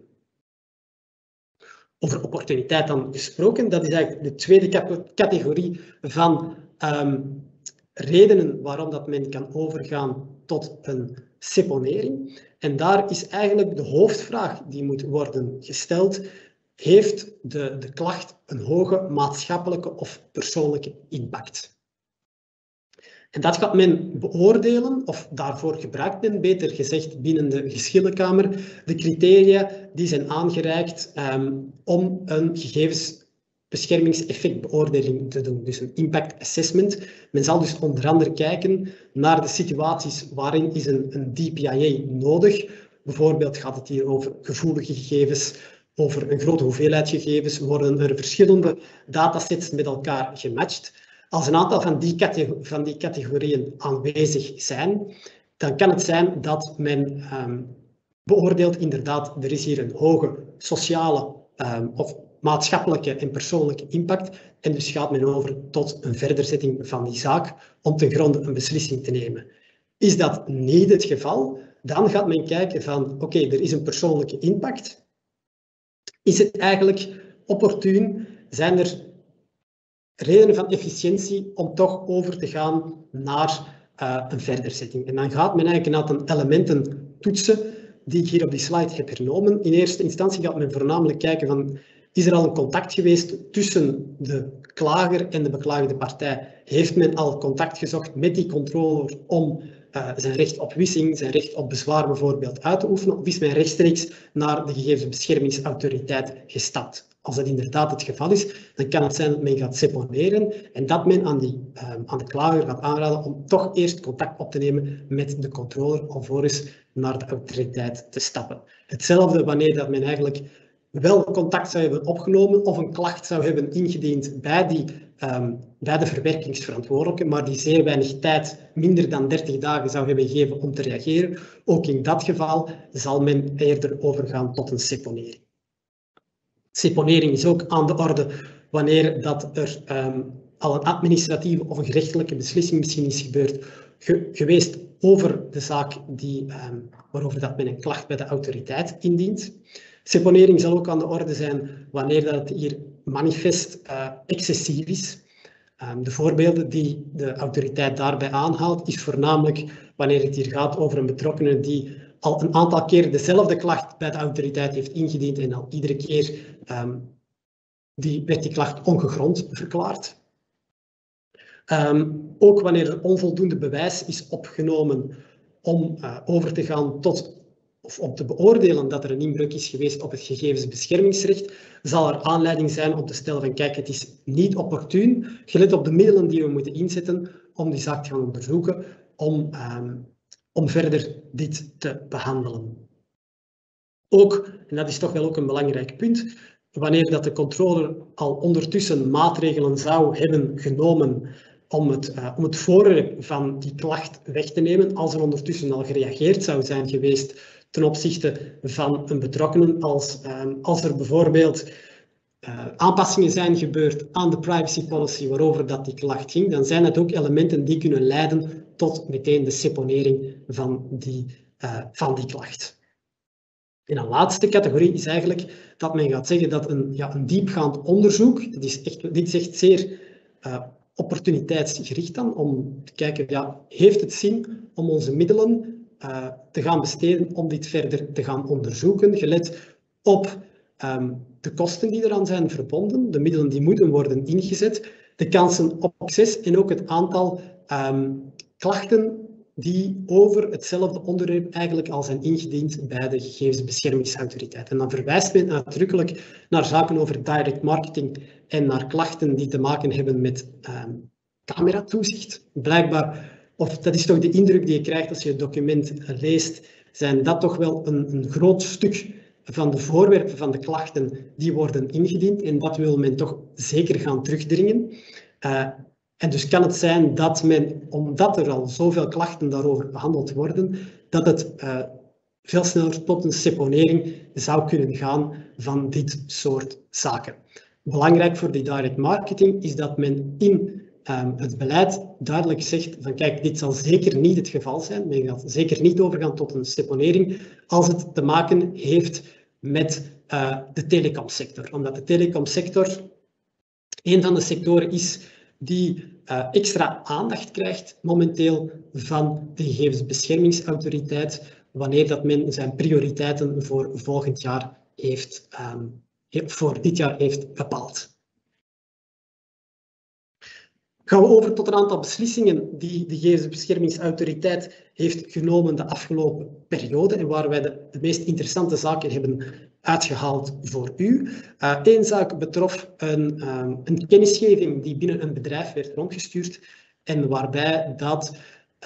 Over opportuniteit dan gesproken, dat is eigenlijk de tweede categorie van redenen waarom dat men kan overgaan tot een seponering. En daar is eigenlijk de hoofdvraag die moet worden gesteld: heeft de klacht een hoge maatschappelijke of persoonlijke impact? En dat gaat men beoordelen, of daarvoor gebruikt men, beter gezegd, binnen de Geschillenkamer, de criteria die zijn aangereikt om een gegevensbeschermingseffectbeoordeling te doen, dus een impact assessment. Men zal dus onder andere kijken naar de situaties waarin is een DPIA nodig. Bijvoorbeeld gaat het hier over gevoelige gegevens, over een grote hoeveelheid gegevens, worden er verschillende datasets met elkaar gematcht. Als een aantal van die categorieën aanwezig zijn, dan kan het zijn dat men beoordeelt inderdaad, er is hier een hoge sociale of maatschappelijke en persoonlijke impact en dus gaat men over tot een verderzetting van die zaak om ten gronde een beslissing te nemen. Is dat niet het geval, dan gaat men kijken van oké, er is een persoonlijke impact. Is het eigenlijk opportun? Zijn er redenen van efficiëntie om toch over te gaan naar een verderzetting? En dan gaat men eigenlijk een aantal elementen toetsen die ik hier op die slide heb hernomen. In eerste instantie gaat men voornamelijk kijken van, is er al een contact geweest tussen de klager en de beklaagde partij? Heeft men al contact gezocht met die controller om zijn recht op wissing, zijn recht op bezwaar bijvoorbeeld uit te oefenen? Of is men rechtstreeks naar de gegevensbeschermingsautoriteit gestapt? Als dat inderdaad het geval is, dan kan het zijn dat men gaat seponeren en dat men aan de klager gaat aanraden om toch eerst contact op te nemen met de controller alvorens naar de autoriteit te stappen. Hetzelfde wanneer dat men eigenlijk wel contact zou hebben opgenomen of een klacht zou hebben ingediend bij de verwerkingsverantwoordelijke, maar die zeer weinig tijd, minder dan 30 dagen, zou hebben gegeven om te reageren. Ook in dat geval zal men eerder overgaan tot een seponering. Seponering is ook aan de orde wanneer dat er al een administratieve of een gerechtelijke beslissing misschien is geweest over de zaak waarover dat men een klacht bij de autoriteit indient. Seponering zal ook aan de orde zijn wanneer dat het hier manifest excessief is. De voorbeelden die de autoriteit daarbij aanhaalt, is voornamelijk wanneer het hier gaat over een betrokkene die al een aantal keer dezelfde klacht bij de autoriteit heeft ingediend en al iedere keer werd die klacht ongegrond verklaard. Ook wanneer er onvoldoende bewijs is opgenomen om over te gaan tot of om te beoordelen dat er een inbreuk is geweest op het gegevensbeschermingsrecht, zal er aanleiding zijn om te stellen van kijk, het is niet opportun, gelet op de middelen die we moeten inzetten om die zaak te gaan onderzoeken, om verder dit te behandelen. Ook, en dat is toch wel ook een belangrijk punt, wanneer dat de controller al ondertussen maatregelen zou hebben genomen om het voorwerp van die klacht weg te nemen als er ondertussen al gereageerd zou zijn geweest ten opzichte van een betrokkenen, als er bijvoorbeeld aanpassingen zijn gebeurd aan de privacy policy waarover dat die klacht ging, dan zijn het ook elementen die kunnen leiden tot meteen de seponering van die klacht. En een laatste categorie is eigenlijk dat men gaat zeggen dat een diepgaand onderzoek, dit is echt zeer opportuniteitsgericht dan, om te kijken, heeft het zin om onze middelen te gaan besteden om dit verder te gaan onderzoeken, gelet op de kosten die eraan zijn verbonden, de middelen die moeten worden ingezet, de kansen op succes en ook het aantal klachten die over hetzelfde onderwerp eigenlijk al zijn ingediend bij de gegevensbeschermingsautoriteit. En dan verwijst men uitdrukkelijk naar zaken over direct marketing en naar klachten die te maken hebben met cameratoezicht. Blijkbaar, of dat is toch de indruk die je krijgt als je het document leest, zijn dat toch wel een groot stuk van de voorwerpen van de klachten die worden ingediend. En dat wil men toch zeker gaan terugdringen. En dus kan het zijn dat men, omdat er al zoveel klachten daarover behandeld worden, dat het veel sneller tot een seponering zou kunnen gaan van dit soort zaken. Belangrijk voor die direct marketing is dat men in het beleid duidelijk zegt van kijk, dit zal zeker niet het geval zijn. Men gaat zeker niet overgaan tot een seponering als het te maken heeft met de telecomsector. Omdat de telecomsector een van de sectoren is die extra aandacht krijgt momenteel van de gegevensbeschermingsautoriteit wanneer dat men zijn prioriteiten voor volgend jaar voor dit jaar heeft bepaald. Gaan we over tot een aantal beslissingen die de gegevensbeschermingsautoriteit heeft genomen de afgelopen periode en waar wij de meest interessante zaken hebben uitgehaald voor u. Eén zaak betrof een kennisgeving die binnen een bedrijf werd rondgestuurd en waarbij dat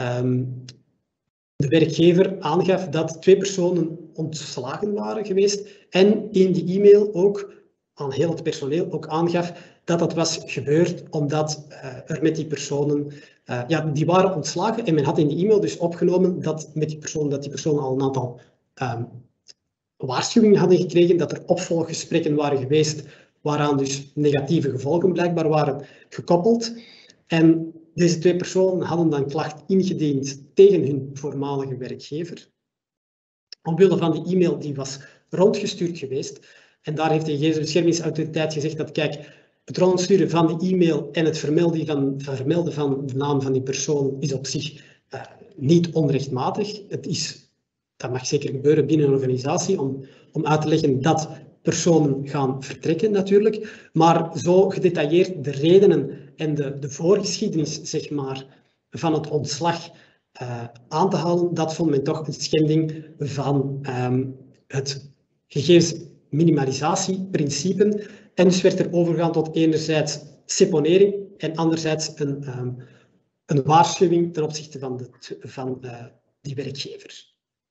de werkgever aangaf dat 2 personen ontslagen waren geweest en in die e-mail ook aan heel het personeel ook aangaf dat dat was gebeurd omdat er met die personen, die waren ontslagen en men had in die e-mail dus opgenomen dat die personen al een aantal waarschuwingen hadden gekregen, dat er opvolggesprekken waren geweest waaraan dus negatieve gevolgen blijkbaar waren gekoppeld. En deze 2 personen hadden dan klacht ingediend tegen hun voormalige werkgever. Omwille van die e-mail die was rondgestuurd geweest. En daar heeft de gegevensbeschermingsautoriteit gezegd dat kijk, het rondsturen van die e-mail en het vermelden van de naam van die persoon is op zich niet onrechtmatig. Dat mag zeker gebeuren binnen een organisatie om uit te leggen dat personen gaan vertrekken natuurlijk. Maar zo gedetailleerd de redenen en de voorgeschiedenis zeg maar, van het ontslag aan te halen, dat vond men toch een schending van het gegevensminimalisatieprincipe. En dus werd er overgegaan tot enerzijds seponering en anderzijds een waarschuwing ten opzichte van die werkgever.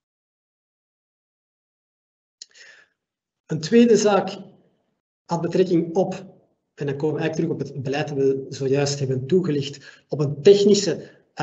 Een tweede zaak had betrekking op, en dan komen we eigenlijk terug op het beleid dat we zojuist hebben toegelicht, op een technische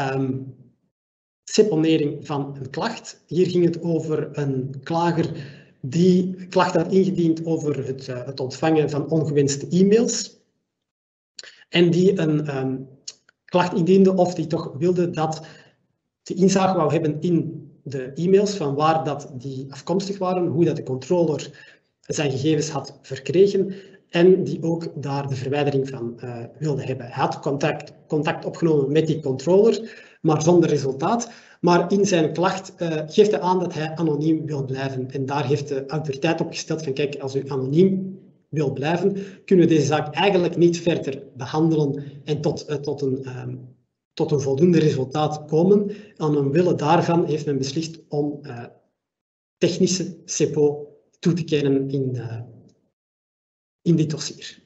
seponering van een klacht. Hier ging het over een klager die klacht had ingediend over het ontvangen van ongewenste e-mails en die een klacht indiende of die toch wilde dat de inzage wou hebben in de e-mails van waar dat die afkomstig waren, hoe dat de controller zijn gegevens had verkregen en die ook daar de verwijdering van wilde hebben. Hij had contact opgenomen met die controller, maar zonder resultaat. Maar in zijn klacht geeft hij aan dat hij anoniem wil blijven. En daar heeft de autoriteit op gesteld van kijk, als u anoniem wil blijven, kunnen we deze zaak eigenlijk niet verder behandelen en tot een voldoende resultaat komen. En omwille daarvan heeft men beslist om technische CEPO toe te kennen in dit dossier.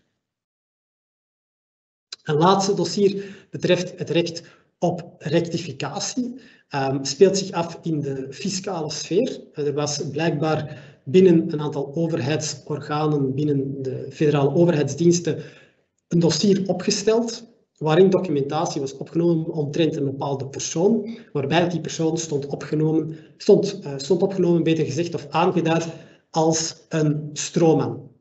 Een laatste dossier betreft het recht op rectificatie. Speelt zich af in de fiscale sfeer. Er was blijkbaar binnen een aantal overheidsorganen, binnen de federale overheidsdiensten, een dossier opgesteld waarin documentatie was opgenomen omtrent een bepaalde persoon, waarbij die persoon stond opgenomen, beter gezegd, of aangeduid als een stroomman.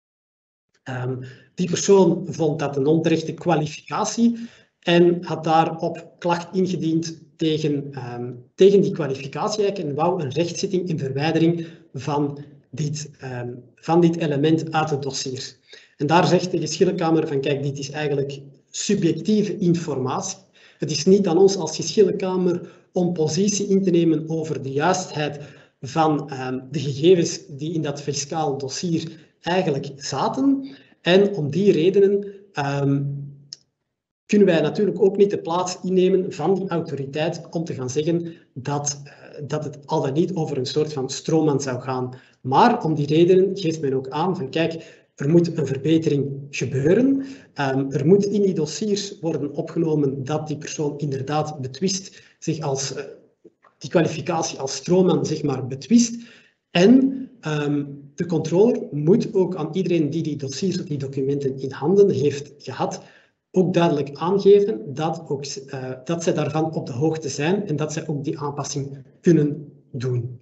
Die persoon vond dat een onterechte kwalificatie en had daarop klacht ingediend tegen die kwalificatie en wou een rechtszitting in verwijdering van dit element uit het dossier. En daar zegt de geschillenkamer van kijk, dit is eigenlijk subjectieve informatie. Het is niet aan ons als geschillenkamer om positie in te nemen over de juistheid van de gegevens die in dat fiscaal dossier eigenlijk zaten. En om die redenen kunnen wij natuurlijk ook niet de plaats innemen van die autoriteit om te gaan zeggen dat het al dan niet over een soort van stroomman zou gaan. Maar om die redenen geeft men ook aan van kijk, er moet een verbetering gebeuren. Er moet in die dossiers worden opgenomen dat die persoon inderdaad betwist, zich als die kwalificatie als stroomman zeg maar betwist. En de controller moet ook aan iedereen die die dossiers of die documenten in handen heeft gehad, ook duidelijk aangeven dat zij daarvan op de hoogte zijn en dat zij ook die aanpassing kunnen doen.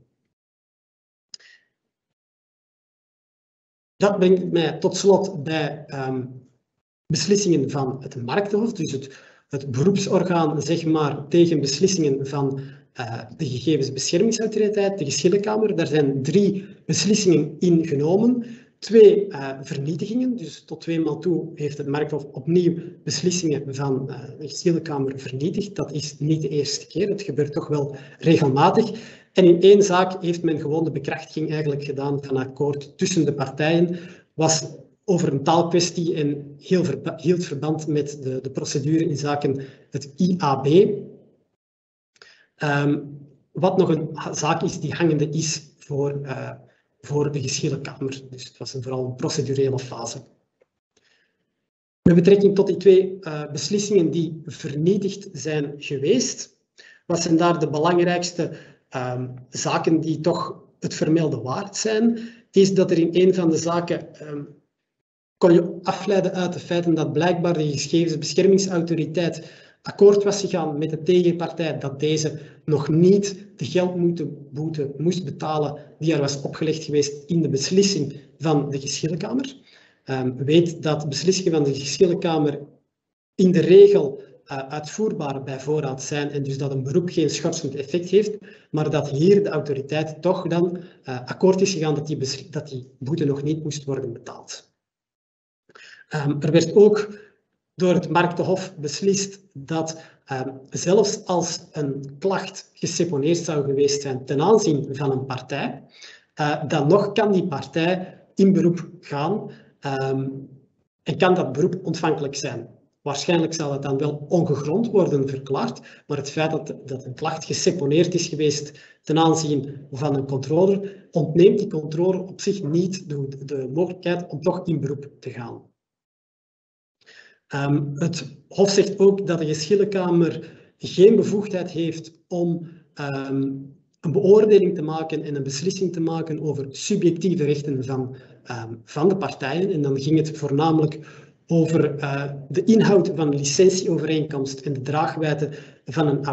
Dat brengt mij tot slot bij beslissingen van het Marktenhof, dus het beroepsorgaan zeg maar, tegen beslissingen van de Gegevensbeschermingsautoriteit, de geschillenkamer. Daar zijn 3 beslissingen in genomen. 2 vernietigingen, dus tot 2 maal toe heeft het Marktenhof opnieuw beslissingen van de geschillenkamer vernietigd. Dat is niet de eerste keer, het gebeurt toch wel regelmatig. En in 1 zaak heeft men gewoon de bekrachtiging eigenlijk gedaan van akkoord tussen de partijen. Was over een taalkwestie en hield verband met de procedure in zaken het IAB. Wat nog een zaak is die hangende is voor de geschillenkamer. Dus het was vooral een procedurele fase. Met betrekking tot die 2 beslissingen die vernietigd zijn geweest, wat zijn daar de belangrijkste zaken die toch het vermelden waard zijn, is dat er in een van de zaken kon je afleiden uit de feiten dat blijkbaar de Gegevensbeschermingsautoriteit akkoord was gegaan met de tegenpartij dat deze nog niet de geldboete moest betalen die er was opgelegd geweest in de beslissing van de geschillenkamer. Weet dat beslissingen van de geschillenkamer in de regel uitvoerbaar bij voorraad zijn en dus dat een beroep geen schorsend effect heeft, maar dat hier de autoriteit toch dan akkoord is gegaan dat die boete nog niet moest worden betaald. Er werd ook door het Marktenhof beslist dat zelfs als een klacht geseponeerd zou geweest zijn ten aanzien van een partij, dan nog kan die partij in beroep gaan en kan dat beroep ontvankelijk zijn. Waarschijnlijk zal het dan wel ongegrond worden verklaard, maar het feit dat een klacht geseponeerd is geweest ten aanzien van een controller, ontneemt die controller op zich niet de mogelijkheid om toch in beroep te gaan. Het Hof zegt ook dat de geschillenkamer geen bevoegdheid heeft om een beoordeling te maken en een beslissing te maken over subjectieve rechten van de partijen. En dan ging het voornamelijk over de inhoud van een licentieovereenkomst en de draagwijdte van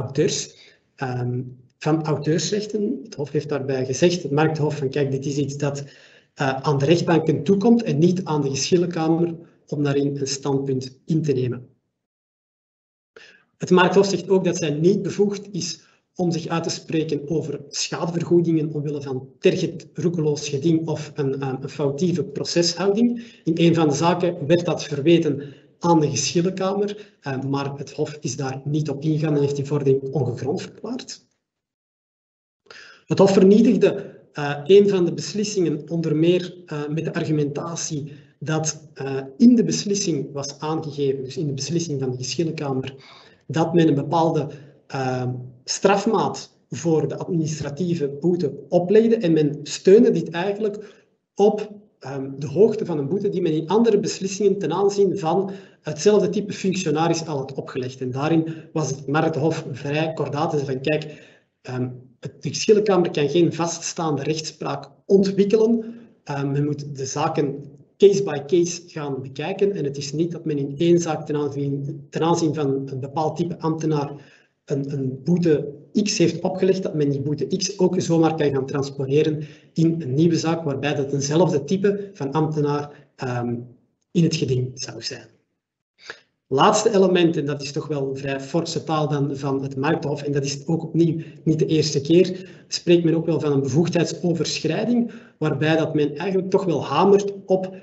van auteursrechten. Het Hof heeft daarbij gezegd, het Marktenhof, van kijk, dit is iets dat aan de rechtbanken toekomt en niet aan de geschillenkamer om daarin een standpunt in te nemen. Het Marktenhof zegt ook dat zij niet bevoegd is om zich uit te spreken over schadevergoedingen omwille van tergend roekeloos geding of een foutieve proceshouding. In een van de zaken werd dat verweten aan de geschillenkamer, maar het Hof is daar niet op ingegaan en heeft die vordering ongegrond verklaard. Het Hof vernietigde een van de beslissingen onder meer met de argumentatie dat in de beslissing was aangegeven, dus in de beslissing van de geschillenkamer, dat men een bepaalde strafmaat voor de administratieve boete oplegde en men steunde dit eigenlijk op de hoogte van een boete die men in andere beslissingen ten aanzien van hetzelfde type functionaris al had opgelegd. En daarin was het Marktenhof vrij kordaat en van kijk, de geschillenkamer kan geen vaststaande rechtspraak ontwikkelen. Men moet de zaken case by case gaan bekijken. En het is niet dat men in één zaak ten aanzien van een bepaald type ambtenaar een boete X heeft opgelegd, dat men die boete X ook zomaar kan gaan transponeren in een nieuwe zaak, waarbij dat eenzelfde type van ambtenaar in het geding zou zijn. Laatste element, en dat is toch wel een vrij forse taal dan van het Markthof, en dat is ook opnieuw niet de eerste keer, spreekt men ook wel van een bevoegdheidsoverschrijding, waarbij dat men eigenlijk toch wel hamert op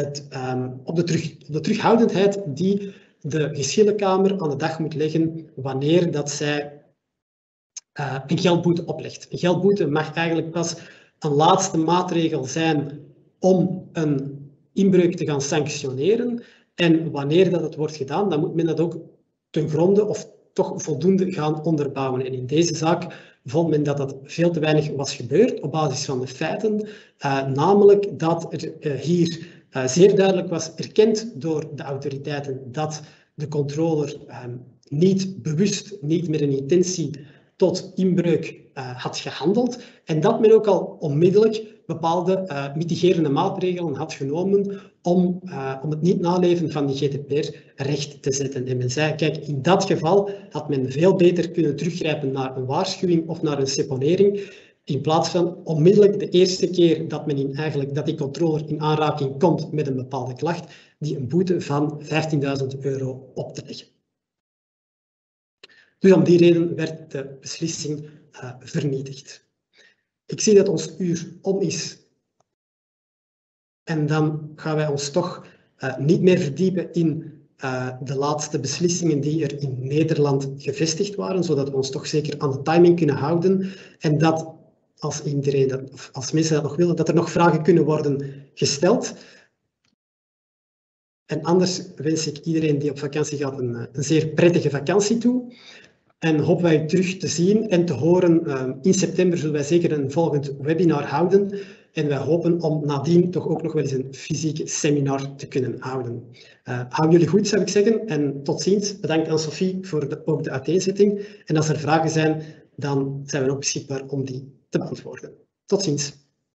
de terughoudendheid die de geschillenkamer aan de dag moet leggen wanneer dat zij een geldboete oplegt. Een geldboete mag eigenlijk pas een laatste maatregel zijn om een inbreuk te gaan sanctioneren. En wanneer dat het wordt gedaan, dan moet men dat ook ten gronde of toch voldoende gaan onderbouwen. En in deze zaak vond men dat dat veel te weinig was gebeurd op basis van de feiten. Namelijk dat er hier zeer duidelijk was erkend door de autoriteiten dat de controller niet bewust, niet met een intentie tot inbreuk had gehandeld. En dat men ook al onmiddellijk bepaalde mitigerende maatregelen had genomen om het niet naleven van die GDPR recht te zetten. En men zei, kijk, in dat geval had men veel beter kunnen teruggrijpen naar een waarschuwing of naar een seponering, in plaats van onmiddellijk de eerste keer dat dat die controller in aanraking komt met een bepaalde klacht, die een boete van €15.000 op te leggen. Dus om die reden werd de beslissing vernietigd. Ik zie dat ons uur om is. En dan gaan wij ons toch niet meer verdiepen in de laatste beslissingen die er in Nederland gevestigd waren, zodat we ons toch zeker aan de timing kunnen houden. En dat als mensen dat nog willen, dat er nog vragen kunnen worden gesteld. En anders wens ik iedereen die op vakantie gaat een zeer prettige vakantie toe. En hopen wij u terug te zien en te horen. In september zullen wij zeker een volgend webinar houden. En wij hopen om nadien toch ook nog wel eens een fysieke seminar te kunnen houden. Hou jullie goed, zou ik zeggen. En tot ziens. Bedankt aan Sophie voor ook de uiteenzetting. En als er vragen zijn, dan zijn we ook beschikbaar om die te beantwoorden. Tot ziens.